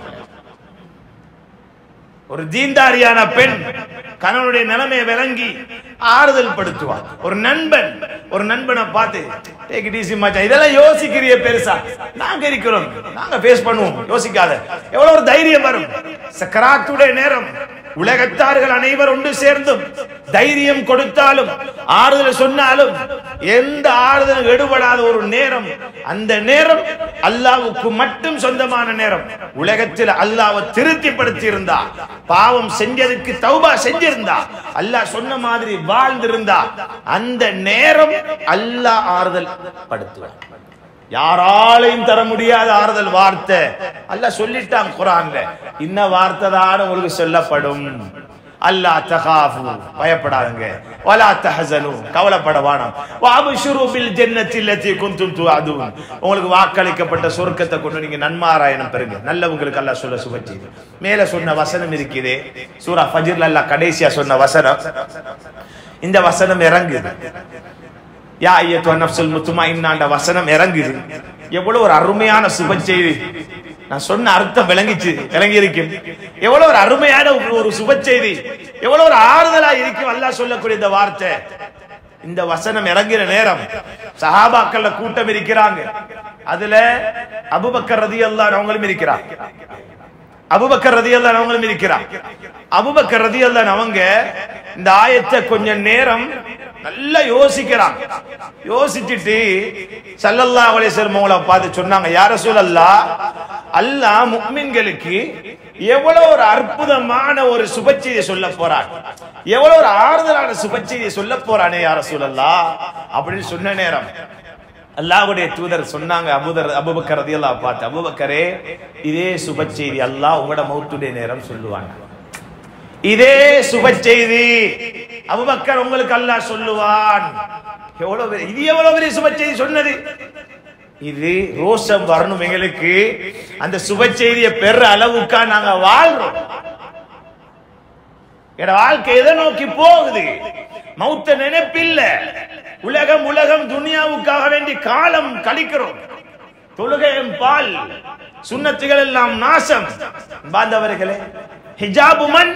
[SPEAKER 2] ஒரு தீன்தாரியான பெண் கணவனுடைய நிலைமையை விளங்கி ஆறுதல் படுத்துவார். ஒரு நண்பன், ஒரு நண்பனை பார்த்து டேக் இட் ஈஸி மச்சான், இதெல்லாம் யோசிக்கிறிய பெருசா, நாங்க இருக்கிறோம், நாங்க ஃபேஸ் பண்ணுவோம், யோசிக்காத. எவ்வளவு ஒரு தைரியம் வரும். சக்கராத்துடைய நேரம் உலகத்தார்கள் அனைவர் ஒன்று சேர்ந்தும் தைரியம் கொடுத்தாலும் ஆறுதல் சொன்னாலும் எந்த ஆறுதலும் எடுபடாத ஒரு நேரம். அந்த நேரம் அல்லாஹ்வுக்கு மட்டும் சொந்தமான நேரம். உலகத்தில் அல்லாஹ்வை திருப்திப்படுத்தி இருந்தா, பாவம் செஞ்சதுக்கு தௌபா செஞ்சிருந்தா, அல்லாஹ் சொன்ன மாதிரி வாழ்ந்திருந்தா, அந்த நேரம் அல்லாஹ் ஆறுதல் படுத்துவார். யாராலையும் தர முடியாத ஆறுதல் வார்த்தை அல்லாஹ் சொல்லிட்டான் குர்ஆன்ல. இன்ன வார்த்தை தான் உங்களுக்கு சொல்லப்படும். அல்லா தகாஃபு, பயப்படாதீங்க, வலா தஹஸனு, கவலைப்பட வேண்டாம், வஅப்ஷிரு பில் ஜன்னத்தி அல்லதி குன்தும் துஅதுன், உங்களுக்கு வாக்களிக்கப்பட்ட சொர்க்கத்தை கொண்டு நீங்க நன்மாராயணம் பெறுங்க. நல்லவங்களுக்கு அல்லாஹ் சொல்ல சுபச்சி. மேல சொன்ன வசனம் இருக்குது சூரா ஃபஜ்ர்ல, அல்லாஹ் கடைசியா சொன்ன வசனம். இந்த வசனம் இறங்குது, யா அய்யத்துஹன் நஃப்ஸுல் முத்மஇன்னா வசனம் இறங்குது. எவ்வளவு ஒரு அருமையான சுப செய்தி. நான் சொன்ன அர்த்தம் விளங்கி இருக்கும். எவ்வளவு ஒரு அருமையான ஒரு சுப செய்தி, எவ்வளவு ஒரு ஆறுதலா இருக்கும் அல்லாஹ் சொல்லக்கூடிய இந்த வார்த்தை. இந்த வசனம் இறங்குற நேரம் சஹாபாக்கள் கூட்டம் இருக்கிறாங்க. அதுல அபூபக்கர் ரலியல்லாஹு அன்ஹு அவங்களும் இருக்கிறாங்க. அபூபக்கர் ரலியல்லாஹு அன்ஹு அவங்களும் இருக்கிறாங்க. அபூபக்கர் ரலியல்லாஹு அன்ஹு அவங்க இந்த ஆயத்தை கொஞ்ச நேரம் நல்லா யோசிக்கிறாங்க. யோசிச்சுட்டு ஸல்லல்லாஹு அலைஹி வஸல்லம் அவங்கள பார்த்து சொன்னாங்க, யா ரசூலல்லாஹ், அல்லாஹ் முஃமின்களுக்கு எவ்வளவு ஒரு அற்புதமான ஒரு சுபச்செய்தி சொல்ல போறான், எவ்வளவு ஒரு ஆறுதலான சுபச்செய்தி சொல்ல போறானே யா ரசூலல்லாஹ் அப்படின்னு சொன்ன நேரம் அல்லாஹ்வுடைய தூதர் சொன்னாங்க, அபூபக்கர் ரலியல்லாஹு பார்த்து, அபூபக்கரே இதே சுபச்செய்தி அல்லாஹ் உங்களோட மௌத்துடைய நேரம் சொல்லுவாங்க. இதே சுபச்செய்தி அபூபக்கர் உங்களுக்கு அல்லாஹ் சொல்லுவான். இது எவ்வளவு பெரிய சுபச்செய்தி சொன்னது. இது ரோஷம் வரணும் எங்களுக்கு. அந்த சுபச்செய்தியை பெற அளவுக்கா நாங்க வாழ்றோம். வாழ்க்கை எதை நோக்கி போகுது? மௌத்த நினைப்பில்ல. உலகம் துனியாவுக்காக வேண்டி காலம் கழிக்கிறோம். தொழுகையும் பால், சுன்னத்துகள் எல்லாம் நாசம். பாந்தவர்களே, ஹிஜாபுமன்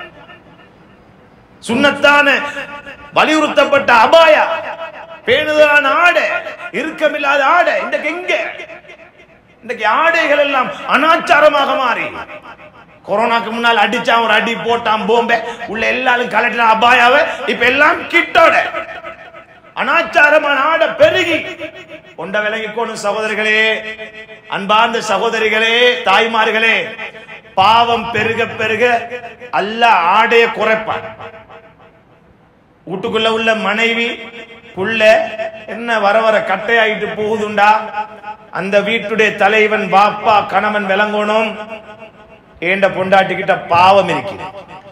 [SPEAKER 2] சுன்னத்தான வலியுறுத்தப்பட்ட அபாயா, பேணுதலான ஆடை, இறுக்கமில்லாத ஆடை இன்றைக்கு எங்க? இன்றைக்கு ஆடைகள் எல்லாம் அனாச்சாரமாக மாறி, கொரோனாக்கு முன்னால் அடிச்சான் ஒரு அடி, போட்டான் போம்பே, உள்ள எல்லாரும் கலட்டின அபாயாவை இப்ப எல்லாம் கிட்டோட அனாச்சாரமான ஆடை பெருகி கொண்ட விலகிக்கோணும். சகோதரர்களே, அன்பார்ந்த சகோதரிகளே, தாய்மார்களே, பாவம் பெருக பெருக அல்லாஹ் ஆடைய குறைப்பான். வீட்டுக்குள்ள உள்ள மனைவி புள்ள என்ன வர வர கட்டையாயிட்டு போகுதுண்டா, அந்த வீட்டுடைய தலைவன் பாப்பா கணவன் விளங்கணும். ஏண்ட பொண்டாட்டி கிட்ட பாவம் இருக்குது,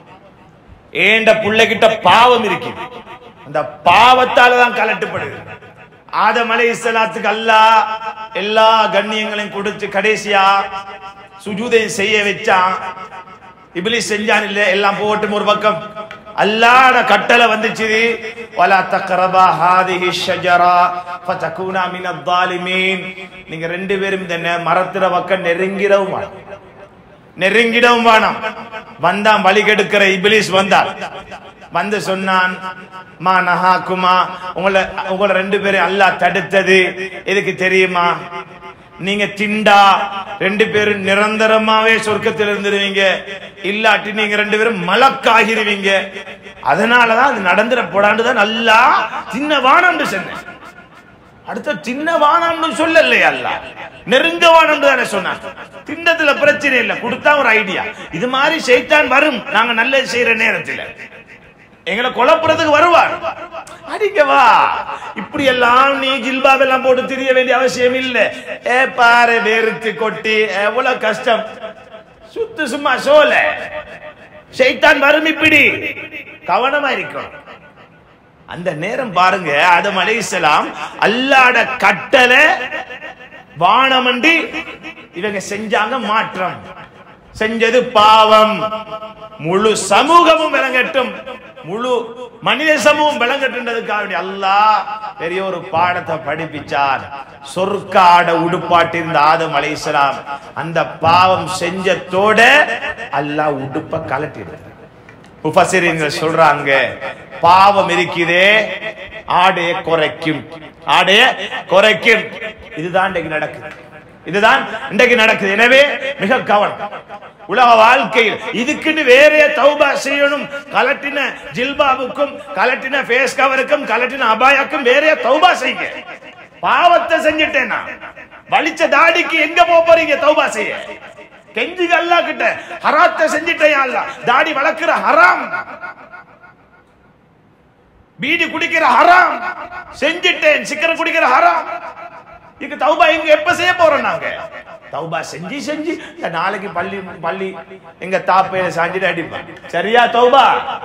[SPEAKER 2] ஏண்ட புள்ள கிட்ட பாவம் இருக்குது. அந்த பாவத்தால தான் கலட்டுப்படுது. ஆதம் அலைஹிஸ்ஸலாத்துக்கு அல்லாஹ் எல்லா கண்ணியங்களையும் கொடுத்து கடைசியா சுஜூதை செய்ய வச்சான். இப்லீஸ் செஞ்சான் இல்ல, எல்லாம் போட்டும் ஒரு பக்கம். அல்லாஹ்ட கட்டளை வந்துச்சு, வலா தக்ரபா ஹாதிஹி ஷஜரா ஃபதகுனா மினல் ஸாலிமீன். நீங்க ரெண்டு பேரும் இந்த மரத்திர பக்கம் நெருங்கிடவும் வேணாம். வந்தான் வழி கெடுக்கிற இப்லீஸ் வந்தான். வந்து சொன்னான், மா நஹாக்குமா, உங்களை ரெண்டு பேரும் அல்லாஹ் தடுத்தது எதுக்கு தெரியுமா? நீங்க திண்டா ரெண்டு பேரும் நிரந்தரமாவே சொர்க்கத்தில் இருந்துருவீங்க, இல்லாட்டி நீங்க ரெண்டு பேரும் மலக்காகிருவீங்க. அதனாலதான் அது நடந்துட போடாண்டுதான் அல்லாஹ் தின்ன வானம்னு சொன்னேன். அடுத்த தின்ன வானம்னு சொல்லலையா, அல்லாஹ் நெருங்க வானம்னு தானே சொன்னான். திண்டத்துல பிரச்சனை இல்லை, கொடுத்தா ஒரு ஐடியா. இது மாதிரி ஷைத்தான் வரும், நாங்க நல்லது செய்யற நேரத்தில் எங்களை குழப்புறதுக்கு வருவார். அடிக்கவா இப்படி எல்லாம் நீ ஜில்பாப் எல்லாம் போட்டு திரிய வேண்டிய அவசியம் இல்லை. பாரு வேர்த்து கொட்டி எவ்வளவு கஷ்டம், சுத்து சும்மா சோல. ஷைத்தான் வரும், இப்படி கவனமா இருக்கணும். அந்த நேரம் பாருங்க, ஆதம் அலைஹிஸ்ஸலாம் அல்லாஹ்ட கட்டளை வானமண்டி இவங்க செஞ்சாங்க, மாற்றம் செஞ்சது பாவம். முழு சமூகமும் விளங்கட்டும், முழு மனித சமூகம் விளங்கட்டுன்றதுக்காக அல்லாஹ் பெரிய ஒரு பாடத்தை படிப்பிச்சார். சொர்க்காட உடுப்பாட்டி இருந்த ஆதம் அலைஹிஸ்ஸலாம் அந்த பாவம் செஞ்சதோட அல்லாஹ் உடுப்ப கலட்டிடுறார். முஃபஸ்ஸிரீன்கள் சொல்றாங்க, பாவம் இருக்குதே ஆடைய குறைக்கும், ஆடைய குறைக்கும். இதுதான் இன்றைக்கு நடக்குது, இதுதான் இன்றைக்கு நடக்குது. எனவே மிக கவனம். உலக வாழ்க்கையில் இதுக்குன்னு வேற தௌபா செய்யணும். கலட்டின ஜில்பாபுக்கும், கலட்டின ஃபேஸ் கவருக்கும், கலட்டின அபாயாக்கும் வேற தௌபா செய்யுங்க. பாவத்தை செஞ்சிட்டேன்னா வலிச்ச தாடிக்கு எங்க போறீங்க தௌபா செய்ய? கெஞ்சுக அல்லாஹ் கிட்ட, ஹராத்தை செஞ்சிட்டேன் அல்லாஹ், தாடி வளர்க்கிற ஹராம், பீடி குடிக்கிற ஹராம் செஞ்சிட்டேன், சிக்கரம் குடிக்கிற ஹராம். இதுக்கு தௌபா எங்க எப்ப செய்ய போறோம்? நாங்க தௌபா செஞ்சு செஞ்சு இந்த நாளைக்கு பள்ளி எங்க தாப்பையில சாஞ்சிட்டு அடிப்பான். சரியா தௌபா?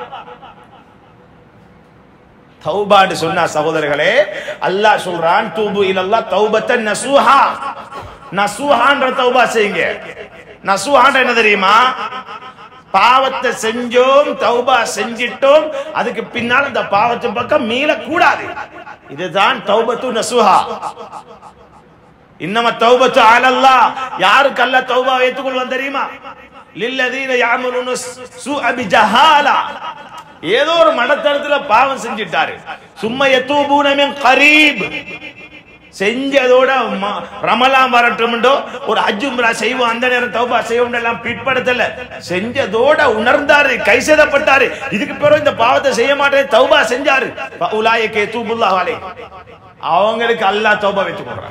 [SPEAKER 2] தௌபான்னு சொன்னா சகோதரர்களே, அல்லாஹ் சொல்றான், தூபு இலல்லாஹ் தௌபத்தன் நசூஹா. நசூஹான்ற தௌபா செய்யுங்க. நசூஹான்ற என்ன தெரியுமா? பாவத்தை செஞ்சோம், தௌபா செஞ்சிட்டோம், அதுக்கு பின்னால் அந்த பாவத்தின் பக்கம் மீள கூடாது. இதுதான் தௌபத்து நசூஹா. இன்னம தௌபத்து அலல்லாஹ். யாருக்கு அல்லாஹ் தௌபா ஏத்துக்கொள்வான் தெரியுமா? லில்லதீன யஅமலுன ஸூஅ பிஜஹாலா. ஏதோ ஒரு மடத்தனத்துல பாவம் செஞ்சிட்டாரு, சும்மா யதூபூன மின் கரீப். செஞ்சதோட ரமலான் வரட்டும்டோ ஒரு ஹஜ் உம்ரா செய்வோம், அந்த நேரம் தௌபா செய்வோம் எல்லாம் பிற்படுத்தல. செஞ்சதோட உணர்ந்தாரு, கைசேதப்பட்டாரு. இதுக்கு பிறகு இந்த பாவத்தை செய்ய மாட்டேன் தௌபா செஞ்சாரு. ஃபஉலாயிக யதூபுல்லாஹு அலைஹி. அவங்களுக்கு அல்லாஹ் தௌபா ஏத்துக்கொள்றான்.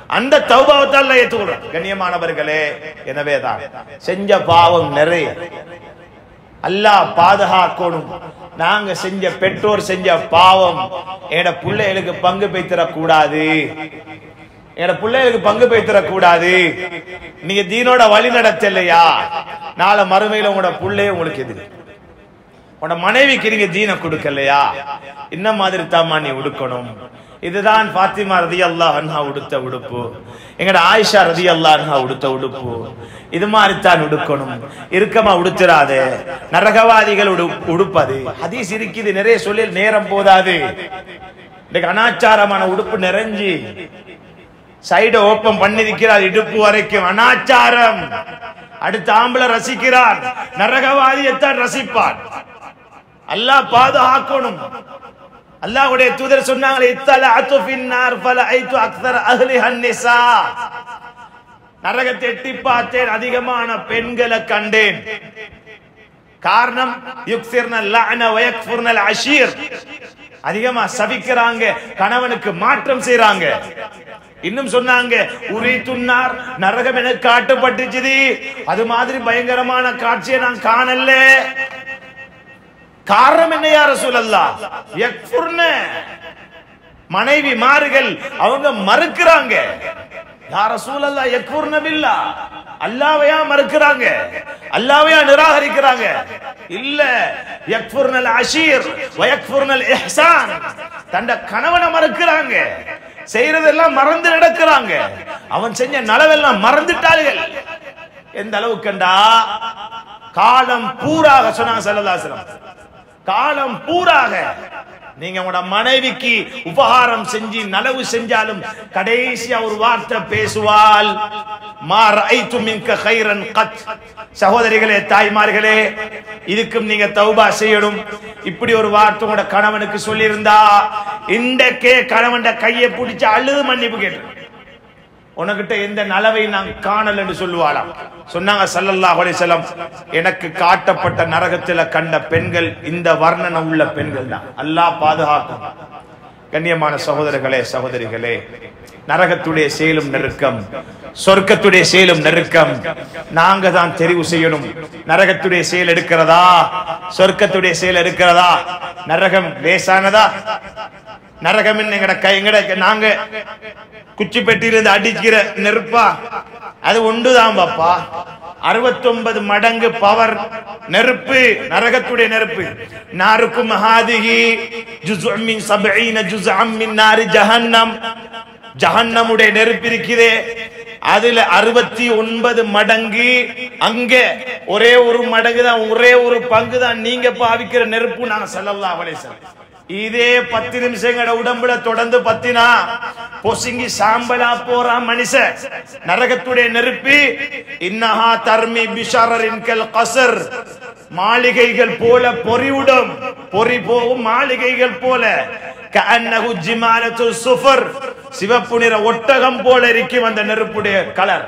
[SPEAKER 2] அந்த தௌபாவை தான் அல்லாஹ் ஏத்துக்கொள்றான். கண்ணியமானவர்களே, எனவேதான் செஞ்ச பாவம் நிறைய. அல்லாஹ் பாதுகாக்கணும். நாங்க செஞ்ச பெற்றோர் செஞ்ச பாவம் எட பிள்ளைகளுக்கு பங்கு பெய்திடக்கூடாது. எட பிள்ளைகளுக்கு பங்கு பெய்திடக்கூடாது. நீங்க தீனோட வழி நடத்தலையா, நாளை மறுமையில உங்களோட பிள்ளைய உங்களுக்கு எதிரி. உன்னோட மனைவிக்கு நீங்க தீன கொடுக்கலையா, இந்த மாதிரி தாமா நீ உடுக்கணும். இதுதான் பாத்திமா ரலியல்லாஹு அன்ஹா உடுத்த உடுப்பு, எங்கட ஆயிஷா ரலியல்லாஹு அன்ஹா உடுத்த உடுப்பு. இது மாதிரி தான் உடுக்கணும். இறுக்கமா உடுத்துறாதே, நரகவாதிகள் உடுப்பது ஹதீஸ் இருக்குது நிறைய சொல்லி நேரம் போதாது. இன்னைக்கு அனாச்சாரமான உடுப்பு நிறைஞ்சி சைட ஓப்பன் பண்ணிருக்கிறார் இடுப்பு வரைக்கும். அனாச்சாரம். அடுத்த ஆம்பளை ரசிக்கிறார், நரகவாதியத்தான் ரசிப்பார். அல்லாஹ் பாதுகாக்கணும். அல்லாஹ்வுடைய தூதர் சொன்னாங்களே, இத்தலஅது ஃபின்னார் ஃபலஐது அக்ஸர அஹ்லிஹா நிஸா. நரகத்தை எட்டி பார்த்தேன், அதிகமான பெண்களை கண்டேன். காரணம், யுக்ஸிர்னல் லஅன வ யக்ஃபுர்னல் அஷீர். அதிகமா சபிக்கிறாங்க, கணவனுக்கு மாற்றம் செய்றாங்க. இன்னும் சொன்னாங்க, உரீத்துன்னார், நரகம் எனக்கு காட்டப்பட்டுச்சு, அது மாதிரி பயங்கரமான காட்சியை நான் காணல. காரணம் என்ன யா ரசூலல்லாஹ்? யக்ஃபுர்ன, மனைவி மார்கள் அவங்க மறுக்கிறாங்க. யா ரசூலல்லாஹ் யக்ஃபுர்ன பில்லாஹ், அல்லாஹ்வையா மறுக்கிறாங்க, அல்லாஹ்வையா நிராகரிக்கிறாங்க? இல்ல, யக்ஃபுர்னல் அஷீர் வ யக்ஃபுர்னல் இஹ்சான். தண்ட கணவனை மறுக்கிறாங்க, செய்யறதெல்லாம் மறந்து நடக்கிறாங்க. அவன் செஞ்ச நலவெல்லாம் மறந்துட்டார்கள். எந்த அளவுக்குண்டா, காலம் பூராக சொன்னாங்க ஸல்லல்லாஹு அலைஹி வஸல்லம், காலம் பூராக நீங்க உங்களோட மனைவிக்கு உபகாரம் செஞ்சு நலவு செஞ்சாலும் கடைசியா ஒரு வார்த்தை பேசுவாள், மா ரஐது மின்க கைரன் கத். சகோதரிகளே, தாய்மார்களே, இதுக்கும் நீங்க தௌபா செய்யணும். இப்படி ஒரு வார்த்தை உங்களோட கணவனுக்கு சொல்லி இருந்தா இன்றைக்கே கணவன் கையை பிடிச்சு அழுது மன்னிப்பு கேட்டு, உனக்கிட்ட எந்த நலவை நான் காணல் என்று சொல்லுவாளாம். சொன்னாங்க ஸல்லல்லாஹு அலைஹி வஸல்லம், எனக்கு காட்டப்பட்ட நரகத்துல கண்ட பெண்கள் இந்த வர்ணனை உள்ள பெண்கள் தான். அல்லாஹ் பாதுகாக்கும். கண்ணியமான சகோதரர்களே, சகோதரிகளே, நரகத்துடைய செயலும் நெருக்கம், சொர்க்கத்துடைய செயலும் நெருக்கம். நாங்க தான் தெரிவு செய்யணும். நரகத்துடைய செயல் எடுக்கிறதா, சொர்க்கத்துடைய செயல் எடுக்கிறதா? நரகம் லேசானதா? நரகம் எங்கட நாங்க குச்சி பெட்டியிலிருந்து அடிக்கிற நெருப்பா? அது ஒன்றுதான் பாப்பா. 69 மடங்கு பவர் நெருப்பு, நரகத்துடைய நெருப்பு. நாருக்கும் ஹாதிஹி ஜுஸ்உம் மின் 70 ஜுஸ்அம் மின் நாரி ஜஹன்னம். ஜஹன்னமுடைய நெருப்பு இருக்குதே, அதுல 69 மடங்கு. அங்க ஒரே ஒரு மடங்கு தான், ஒரே ஒரு பங்கு தான் நீங்க பாவிக்கிற நெருப்பு. நாங்க ஸல்லல்லாஹு அலைஹி வஸல்லம் இதே 10 நிமிஷங்கள உடம்புல தொடர்ந்து பத்தினா பொசுங்கி சாம்பலா போற மனுஷன். நரகத்துடைய நெருப்பு, இன்னஹா தர்மி பிஷரரின் கல் கஸ்ர், மாளிகைகள் போல பொறிவிடும், பொறி போகும் மாளிகைகள் போல. கஅன்னஹு ஜிமாலத்து சுஃபர், சிவப்பு நிற ஒட்டகம் போல இருக்கும் அந்த நெருப்புடைய கலர்.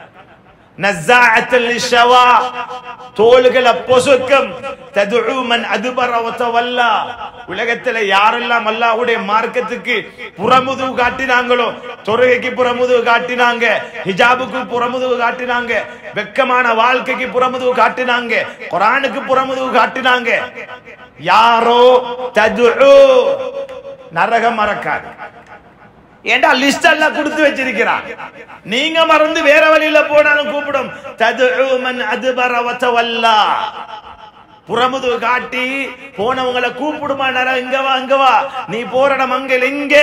[SPEAKER 2] நஸாஅத்தல் லிஷவா, தோள்களை பொசுக்கும். ததுஉ மன் அதுபர வ தவல்லா, உலகத்துல யாரெல்லாம் அல்லாஹ்வுடைய மார்க்கத்துக்கு புறமுதுகு காட்டினாங்களோ, தொழுகைக்கு புறமுதுகு காட்டினாங்க, ஹிஜாபுக்கு புறமுதுகு காட்டினாங்க, வெக்கமான வாழ்க்கைக்கு புறமுதுகு காட்டினாங்க, குர்ஆனுக்கு புறமுதுகு காட்டினாங்க, யாரோ ததுஉ, நரகம் மறக்காது. ஏண்டா லிஸ்ட் எல்லாம் கொடுத்து வச்சிருக்கிறான். நீங்க மறந்து வேற வழியில போனாலும் கூப்பிடும். ததுஉ மன் அதுபர வ தவல்லா, புறமுதுகு காட்டி போனவங்களை கூப்பிடுமா நரகம், இங்க வா இங்க வா, நீ போறட மங்கல் இங்க.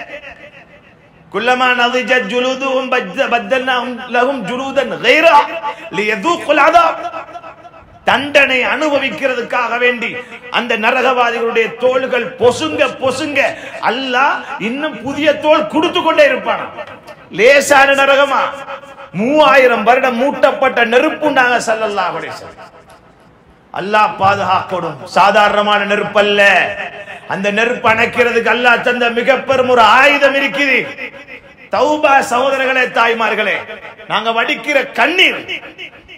[SPEAKER 2] குல்லமா நதிஜத் ஜுலூதுஹும் பத்தல்னாஹும் லஹும் ஜுலூதன் கைரா லியذوقுல் அதாப். தண்டனை அனுபவிக்கிறதுக்காக வேண்டி அந்த நரகவாதிகளுடைய தோள்கள் பொசுங்க பொசுங்க அல்லாஹ் இன்னும் புதிய தோல் கொடுத்து கொண்டே இருப்பான். லேசான நரகமா? 3000 வருடம் மூட்டப்பட்ட நெருப்புண்டாங்க ஸல்லல்லாஹு அலைஹி வஸல்லம். அல்லாஹ் பாதுகாக்கணும். சாதாரணமான நெருப்பு அல்ல. அந்த நெருப்பு அணைக்கிறதுக்கு அல்லாஹ் தந்த மிக பெரும் ஒரு ஆயுதம் இருக்குது. தௌபா. சகோதரர்களே, தாய்மார்களே, நாங்க வடிக்கிற கண்ணீர்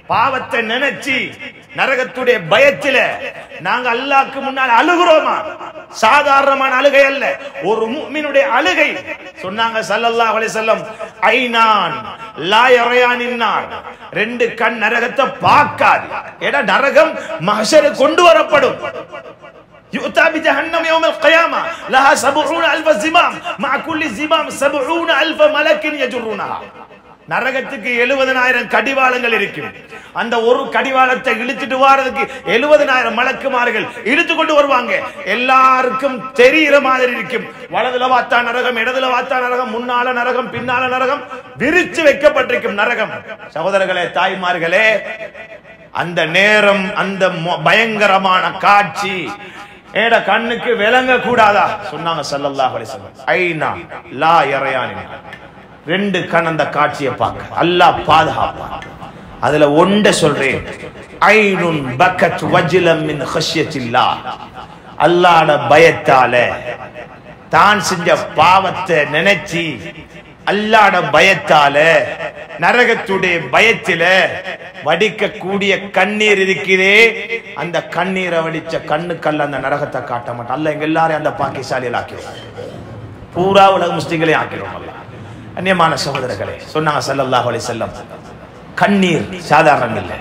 [SPEAKER 2] பாவத்தை நினைச்சு நரகத்துடைய பயத்தில நாங்க அல்லாஹ்க்கு முன்னால் அழுகிறோமா? சாதாரணமான அழுகை அல்ல, ஒரு முஃமினுடைய அழுகை. சொன்னாங்க ஸல்லல்லாஹு அலைஹி வஸல்லம், ஐனான் லா யரயானின் நார், ரெண்டு கண் நரகத்தை பார்க்காது. ஏன்னா நரகம் மஹ்ஷர் கொண்டு வரப்படும். يؤتى بجهنم يوم القيامة لها 70,000 زمام مع كل زمام 70,000 ملك يجرونها. நரகத்துக்கு 70,000 கடிவாளங்கள் இருக்கும். அந்த ஒரு கடிவாளத்தை இழுத்துட்டு வாரதுக்கு 70,000 மலக்குமார்கள் இழுத்து கொண்டு வருவாங்க. எல்லாருக்கும் தெரிகிற மாதிரி இருக்கும். வலதுல வாத்தா நரகம், இடதுல வாத்தா நரகம், முன்னால நரகம், பின்னால நரகம், விரிச்சு வைக்கப்பட்டிருக்கும் நரகம். சகோதரர்களே, தாய்மார்களே, அந்த நேரம், அந்த பயங்கரமான காட்சி ஏட கண்ணுக்கு விளங்க கூடாதா? சொன்னாங்க ஸல்லல்லாஹு அலைஹி வஸல்லம், ஐனா லா யரயானி, ரெண்டு கண் அந்த காட்சியை பார்க்க அல்லாஹ் பாதுகாப்பான். அதுல ஒண்ட சொல்றேன், ஐனுன் பக்கத் வஜ்லம் மின் ஹஷ்யத்தில்லாஹ், அல்லாஹ்ட பயத்தால தான் செஞ்ச பாவத்தை நினைச்சி அல்லாஹ்ட பயத்தால நரகத்துடைய பயத்தில வடிக்கக்கூடிய கண்ணீர் இருக்கிறே, அந்த கண்ணீரை வடிச்ச கண்ணுக்கல்ல அந்த நரகத்தை காட்ட மாட்டான் அல்லாஹ். எங்க எல்லாரையும் அந்த பாக்கியசாலியில் ஆக்கிடுவான், பூரா உலக முஸ்லிம்களையும் ஆக்கிடுவான் அல்லாஹ். அந்நியமான சகோதரர்களே, சொன்னாங்க ஸல்லல்லாஹு அலைஹி வஸல்லம், கண்ணீர் சாதாரணம் இல்லை.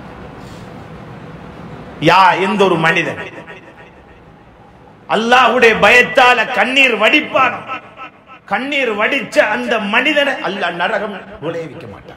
[SPEAKER 2] எந்த ஒரு மனிதன் அல்லாஹ்வுடைய பயத்தால கண்ணீர் வடிப்பான், கண்ணீர் வடிச்ச அந்த மனிதனை அல்லாஹ் நரகம் நுழைவிக்க மாட்டான்.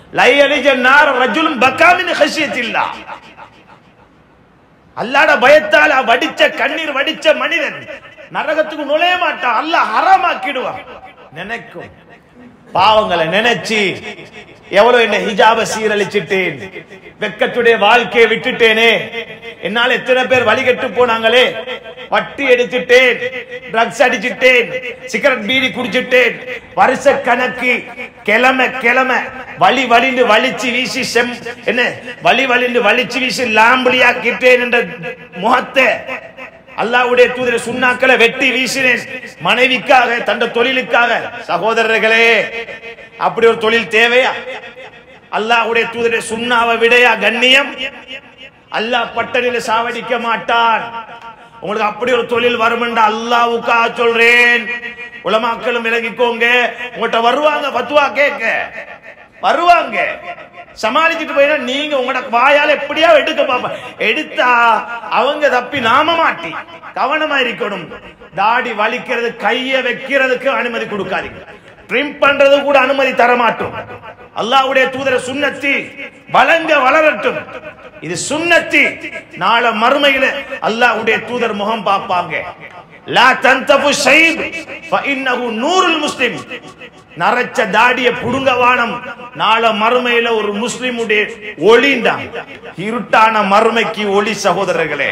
[SPEAKER 2] அல்லாஹ்ட பயத்தால வடிச்ச கண்ணீர் வடிச்ச மனிதன் நரகத்துக்கு நுழைய மாட்டான், அல்லாஹ் ஹராமாக்கிடுவான். நினைக்கும் பாவங்களை நினைச்சு எவ்வளவு என்ன ஹிஜாப சீரழிச்சிட்டேன், வெக்கத்துடைய வாழ்க்கையை விட்டுட்டேனே, என்னால எத்தனை பேர் வழிகட்டு போனாங்களே, வட்டி எடுத்துட்டேன், ட்ரக்ஸ் அடிச்சிட்டேன், சிகரெட் பீடி குடிச்சிட்டேன், வருஷ கணக்கு கிழமை கிழமை வலி வலிந்து வலிச்சு வீசி என்ன வலி வலிந்து வலிச்சு வீசி லாம்பலியாக்கிட்டேன் என்ற முகத்தை அல்லாஹ்வுடைய தூதர் சுன்னாக்களை வெட்டி வீசினேன் மனைவிக்காக, தந்த தொழிலுக்காக. சகோதரர்களே, அப்படி ஒரு தொழில் தேவையா? அல்லாஹ்வுடைய தூதர் சுன்னாவை விடையா கண்ணியம்? அல்லாஹ் பட்டணில சாவடிக்க மாட்டான். உங்களுக்கு அப்படி ஒரு தொழில் வரும் என்று அல்லாஹ்வுக்காக சொல்றேன். உலமாக்களும் விலகிக்கோங்க. உங்கள்கிட்ட வருவாங்க, பத்துவா கேட்க வருவாங்க, சமாளிச்சுட்டு போயினா நீங்க உங்களோட வாயால எப்படியா எடுக்க பாப்பா, எடுத்தா அவங்க தப்பி நாம மாட்டி கவனமா இருக்கணும். தாடி வலிக்கிறது, கைய வைக்கிறதுக்கு அனுமதி கொடுக்காதீங்க, ட்ரிம் பண்றது கூட அனுமதி தர மாட்டோம். அல்லாஹ்வுடைய தூதர் சுன்னத்தி வளங்க வளரட்டும், இது சுன்னத்தி. நாள மறுமையில அல்லாஹ்வுடைய தூதர் முகம் பார்ப்பாங்க. லா தன்தபு ஷைப் ஃபஇன்னஹு நூருல் முஸ்லிம், நரச்ச தாடிய புடுங்கவானம். நாள மறுமையில ஒரு முஸ்லிமுடைய ஒளிந்தான், இருட்டான மறுமைக்கு ஒளி. சகோதரர்களே,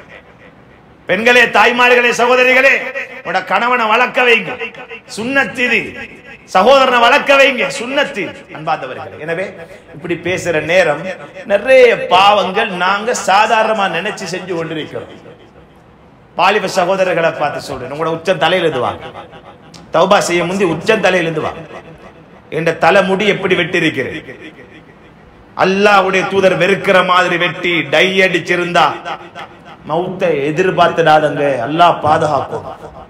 [SPEAKER 2] பெண்களே, தாய்மார்களே, சகோதரிகளே, உட கணவனை வளர்க்க வைங்க, சுன்னத்தி. சகோதரனை வளர்க்க வைங்க, சுன்னத்தி. அன்பார்ந்தவர்களே, எனவே இப்படி பேசுற நேரம் நிறைய பாவங்கள் நாங்க சாதாரணமா நினைச்சு செஞ்சு கொண்டிருக்கிறோம். வாலிப சகோதரர்களை பார்த்து சொல்றேன், உங்களோட உச்சம் தலையில இருந்து வாங்க, தௌபா செய்ய முந்தி உச்சம் தலையில இருந்து வாங்க. என்ற தலைமுடி எப்படி வெட்டி இருக்கிறது? அல்லாஹ்வுடைய தூதர் வெறுக்கிற மாதிரி வெட்டி டை அடிச்சிருந்தா மௌத்தை எதிர்பார்த்துடாதங்க, அல்லாஹ் பாதுகாக்கும்.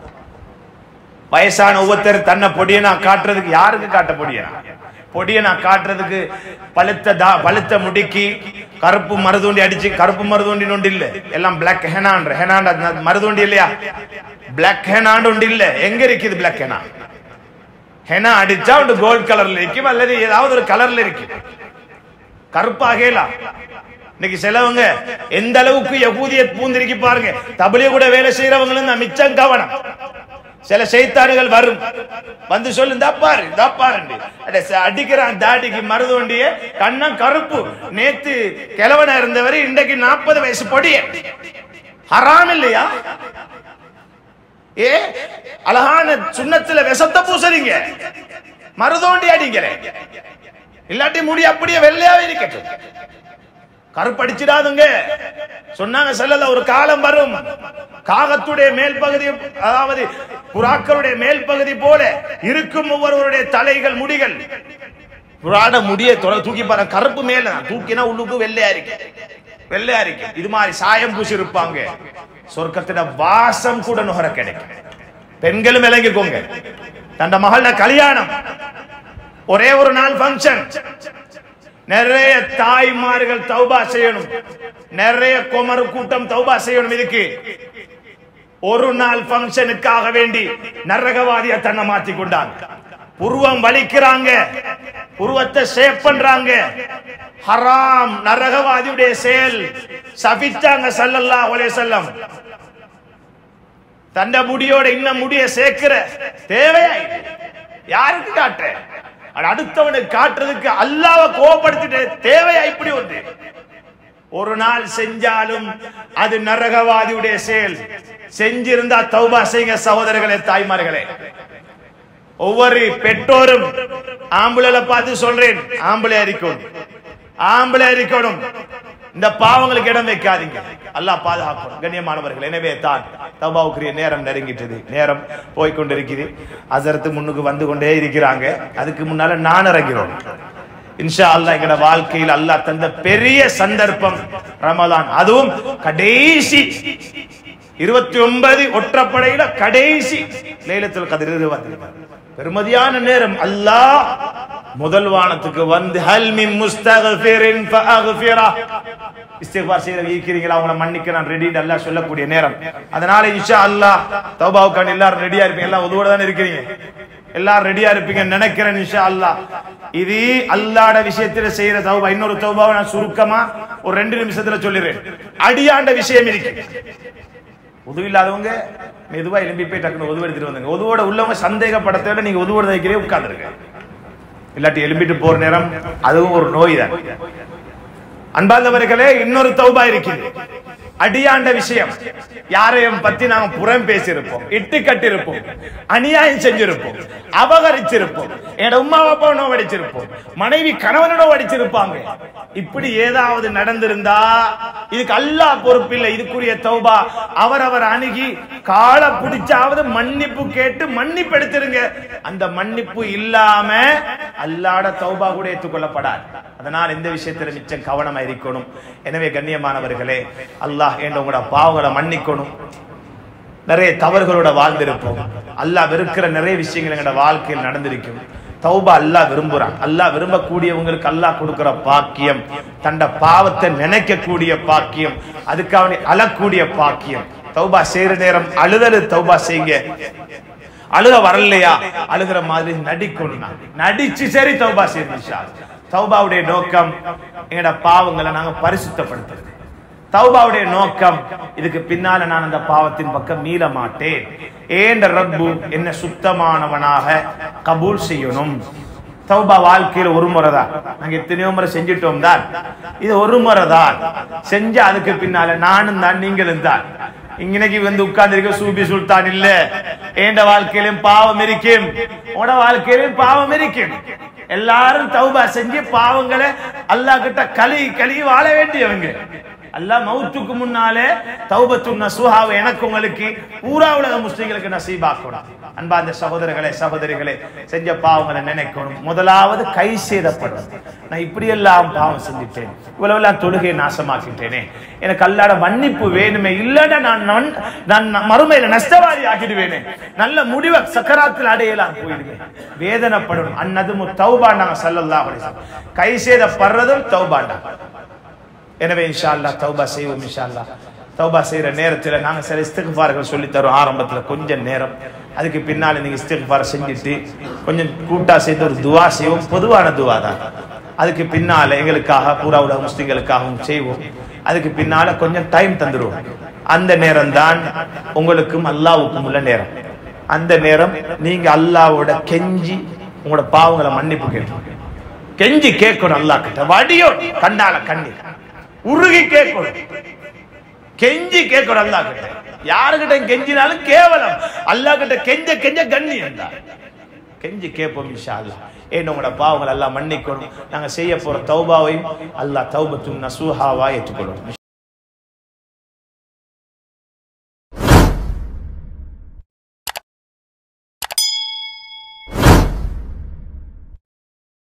[SPEAKER 2] வயசான ஒவ்வொருத்தர் தன்னை பொடியனா காட்டுறதுக்கு, யாருக்கு காட்ட பொடியனா? பொடியனா காட்டுறதுக்கு பழுத்த முடிக்கி கருப்பு மருதூண்டி அடிச்சு, கருப்பு மருதூண்டி ஒன்று இல்ல, எல்லாம் பிளாக் ஹெனான். ஹெனான் மருதூண்டி இல்லையா? பிளாக் ஹெனான் ஒன்று இல்ல. எங்க இருக்குது பிளாக் ஹெனா? ஹெனா அடிச்சா ஒன்று கோல்ட் கலர்ல இருக்கும், அல்லது ஏதாவது ஒரு கலர்ல இருக்கு, கருப்பாகலாம். இன்னைக்கு சிலவங்க எந்த அளவுக்கு யகூதியத் பூந்திருக்கி பாருங்க. தபிலிய கூட வேலை செய்யறவங்களும் மிச்சம் கவனம். சில சைத்தானுகள் வரும், வந்து சொல்லு, தப்பாரு தப்பாரு அடிக்கிறான் தாடிக்கு மருதோண்டிய, கண்ணம் கருப்பு. நேத்து கிழவனா இருந்தவரை இன்றைக்கு 40 வயசு பொடிய. ஹராம் இல்லையா? அழகான சுன்னத்துல விஷத்தை பூசறீங்க, மருதோண்டி அடிக்கிற, இல்லாட்டி முடி அப்படியே வெள்ளையாவே இருக்கட்டும், கருப்படிச்சிடாதுங்க. சொன்னாங்க ஸல்லல்லாஹு, ஒரு காலம் வரும், காகத்துடைய மேல் பகுதி, அதாவது புறாக்களுடைய மேல் பகுதி போல இருக்கும் ஒவ்வொருவருடைய தலைகள், முடிகள். புராட முடிய தூக்கி பாரு, கருப்பு மேல தூக்கினா உள்ளுக்கு வெள்ளையா இருக்கு. இது மாதிரி சாயம் பூசி இருப்பாங்க. சொர்க்கத்திட வாசம் கூட நுகர கிடைக்கும். பெண்களும் விளங்கிக்கோங்க. தண்ட மகள கல்யாணம், ஒரே ஒரு நாள் ஃபங்க்ஷன், நிறைய தாய்மார்கள் தௌபா செய்யணும், நிறைய குமரு கூட்டம் தௌபா செய்யணும். இதுக்கு ஒரு நாள் ஃபங்க்ஷனுக்காக வேண்டி நரகவாதிய தன்னை மாத்தி கொண்டாங்க. புருவம் வலிக்கிறாங்க, புருவத்தை ஷேப் பண்றாங்க. ஹராம், நரகவாதியுடைய செயல். சபிச்சாங்க ஸல்லல்லாஹு அலைஹி வஸல்லம். தண்ட முடியோட இன்னும் முடிய சேர்க்கிற தேவையா? யாருக்கு காட்டுற? அடுத்தவனுக்கு காட்டுறதுக்கு அல்லாஹ்வை கோபப்படுத்திட்டு தேவையா இப்படி ஒன்று? ஒரு நாள் செஞ்சாலும் அது நரகவாதியுடைய செயல். செஞ்சிருந்தா தௌபா செய்யுங்க சகோதரர்களே, தாய்மார்களே. ஒவ்வொரு பெற்றோரும் ஆம்பளை பார்த்து சொல்றேன், ஆம்பளை இருக்கணும். இந்த பாவங்களுக்கு இடம் வைக்காதீங்க. அல்லாஹ் பாதுகாக்கணும். கண்ணியமானவர்கள், எனவே தான் தௌபாவுக்குரிய நேரம் நெருங்கிட்டது. நேரம் போய்கொண்டிருக்கிறது. ஹஸரத் முன்னுக்கு வந்து கொண்டே இருக்கிறாங்க. அதுக்கு முன்னால நான் இறங்கிறோம். இன்ஷா அல்லாஹ் எங்கட வாழ்க்கையில் அல்லாஹ் தந்த பெரிய சந்தர்ப்பம் ரமலான். அதுவும் கடைசி 29 ஒற்றப்படையில கடைசி லைலத்துல் கத்ர் பெருமதியான நேரம். அல்லாஹ் முதல் வானத்துக்கு வந்து ஹல் மின் முஸ்தக்ஃபிரின் ஃபஅக்ஃபிரா, இஸ்திக்பார் செய்ய இருக்கிறீங்களா, அவங்கள மன்னிக்க நான் ரெடி அல்லாஹ் சொல்லக்கூடிய நேரம். அதனால இன்ஷா அல்லாஹ் தௌபாவுக்கான எல்லாரும் ரெடியா இருப்பீங்க. எல்லாம் உதவோட தான் இருக்கிறீங்க, எல்லாரும் ரெடியா இருப்பீங்க நினைக்கிறேன் இன்ஷா அல்லாஹ். இது அல்லாஹ்ட விஷயத்துல செய்யற தௌபா. இன்னொரு தௌபாவை நான் சுருக்கமா ஒரு 2 நிமிஷத்துல சொல்லிடுறேன். அடியாண்ட விஷயம் இருக்கு. உதவி இல்லாதவங்க மெதுவா எழும்பி போய் டக்குனு உதவு எடுத்துட்டு வந்தாங்க. உதவோட உள்ளவங்க சந்தேகப்படத்தை விட நீங்க உதவோட வைக்கிறே உட்கார்ந்துருக்க. இல்லாட்டி எழும்பிட்டு போற நேரம் அதுவும் ஒரு நோய் தான். அன்பார்ந்தவர்களே, இன்னொரு தௌபா இருக்குது. அடியாண்ட விஷயம். யாரையும் பத்தி நாம புறம் பேசியிருப்போம், இட்டு கட்டிருப்போம், அநியாயம் செஞ்சிருப்போம், அபகரிச்சிருப்போம், என் உமா அப்பாவனோ வடிச்சிருப்போம், மனைவி கணவனோ வடிச்சிருப்பாங்க. இப்படி ஏதாவது நடந்திருந்தா இதுக்கு அல்லாஹ் பொறுப்பில்லை. இதுக்குரிய தௌபா அவரவர் அணுகி கால பிடிச்சாவது மன்னிப்பு கேட்டு மன்னிப்பு எடுத்துருங்க. அந்த மன்னிப்பு இல்லாம அல்லாஹ்ட தௌபா கூட ஏற்றுக்கொள்ளப்படாது. அதனால் இந்த விஷயத்துல மிச்சம் கவனமா இருக்கணும். எனவே கண்ணியமானவர்களே, அல்லாஹ் உங்களோட பாவங்களை மன்னிக்கணும். நிறைய தவறுகளோட வாழ்ந்திருப்போம். அல்லாஹ் வெறுக்கிற நிறைய விஷயங்கள் எங்களோட வாழ்க்கையில் நடந்திருக்கும். தௌபா அல்லாஹ் விரும்புறான். அல்லாஹ் விரும்பக்கூடியவங்களுக்கு அல்லாஹ் கொடுக்கிற பாக்கியம், தண்ட பாவத்தை நினைக்கக்கூடிய பாக்கியம், அதுக்காக அழக்கூடிய பாக்கியம். தௌபா செய்யற நேரம் அழுதல் தௌபா செய்யுங்க. அழுக வரலையா, அழுகிற மாதிரி நடிக்கணும். நடிச்சு சரி தௌபா செய்யுங்க. தௌபாவுடைய நோக்கம் எங்கட பாவங்களை நாங்க பரிசுத்தப்படுத்துறது. தௌபாவுடைய நோக்கம் இதுக்கு பின்னால நான் அந்த பாவத்தின் பக்கம் மீள மாட்டேன். ஏண்ட ரப்பு என்ன சுத்தமானவனாக கபூல் செய்யணும். தௌபா வாழ்க்கையில ஒரு முறை தான். நாங்க எத்தனையோ முறை செஞ்சிட்டோம் தான். இது ஒரு முறை தான் செஞ்ச. அதுக்கு பின்னால நானும் தான் நீங்களும் தான். இன்னைக்கு வந்து உட்கார்ந்து இருக்க சூபி சுல்தான் இல்ல. ஏண்ட வாழ்க்கையிலும் பாவம் இருக்கும், உட வாழ்க்கையிலும் பாவம் இருக்கும். எல்லாரும் தௌபா செஞ்சு பாவங்களை அல்லாஹ் கிட்ட கழுவி வாழ வேண்டியவங்க. அல்லாஹ் மௌத்துக்கு முன்னாலே தௌபத்துன் நஸூஹாவை எனக்கு உங்களுக்கு பூரா உலக முஸ்லிம்களுக்கு நசீபாக்கணும். அன்பார்ந்த சகோதரர்களே, சகோதரிகளே, செஞ்ச பாவங்களை நினைக்கணும். முதலாவது கை சேதப்படும். நான் இப்படி எல்லாம் பாவம் செஞ்சுட்டேன், இவ்வளவு எல்லாம் தொழுகையை நாசமாக்கிட்டேனே, எனக்கு அல்லாஹ்ட மன்னிப்பு வேணுமே, இல்லைன்னா நான் மறுமையில நஷ்டவாதி ஆகிடுவேனே, நல்ல முடிவை சக்கராத்தில் அடையலாம் போயிடுவேன், வேதனைப்படணும். அன்னதுமு தௌபாண்டாங்க ஸல்லல்லாஹு அலைஹி வஸல்லம். கை சேதப்படுறதும் தௌபாண்டாங்க. எனவே இன்ஷா அல்லாஹ் தௌபா செய்வோம். இன்ஷா அல்லாஹ் தௌபா செய்யற நேரத்துல நாங்க சில இஸ்திக்ஃபார்கள் சொல்லி தரோம். ஆரம்பத்துல கொஞ்சம் நேரம், அதுக்கு பின்னால நீங்க இஸ்திக்ஃபார் செஞ்சுட்டு கொஞ்சம் கூட்டா சேர்த்து ஒரு துவா செய்வோம். பொதுவான துவா தான். அதுக்கு பின்னால எங்களுக்காக பூரா உலக முஸ்லிம்களுக்காகவும் செய்வோம். அதுக்கு பின்னால கொஞ்சம் டைம் தந்துருவோம். அந்த நேரம் தான் உங்களுக்கும் அல்லாஹ்வுக்கும் உள்ள நேரம். அந்த நேரம் நீங்க அல்லாஹ்வோட கெஞ்சி உங்களோட பாவங்களை மன்னிப்பு கேட்கணும். கெஞ்சி கேட்கணும் அல்லாஹ் கிட்ட. வடியோ கண்டால கண்ணீர் உருகி கேட்கணும், கெஞ்சி கேட்கணும் அல்லாஹ் கிட்ட. யாருகிட்ட கெஞ்சினாலும் கேவலம், அல்லாஹ் கிட்ட கெஞ்ச கெஞ்ச கண்ணியம் தான். கெஞ்சி கேட்போம் இன்ஷா அல்லாஹ். ஏன் உங்களோட பாவங்கள் எல்லாம் மன்னிக்கணும். நாங்க செய்ய போற தௌபாவையும் அல்லாஹ் தௌபத்துன் நஸூஹாவா ஏற்றுக்கொள்ளணும்.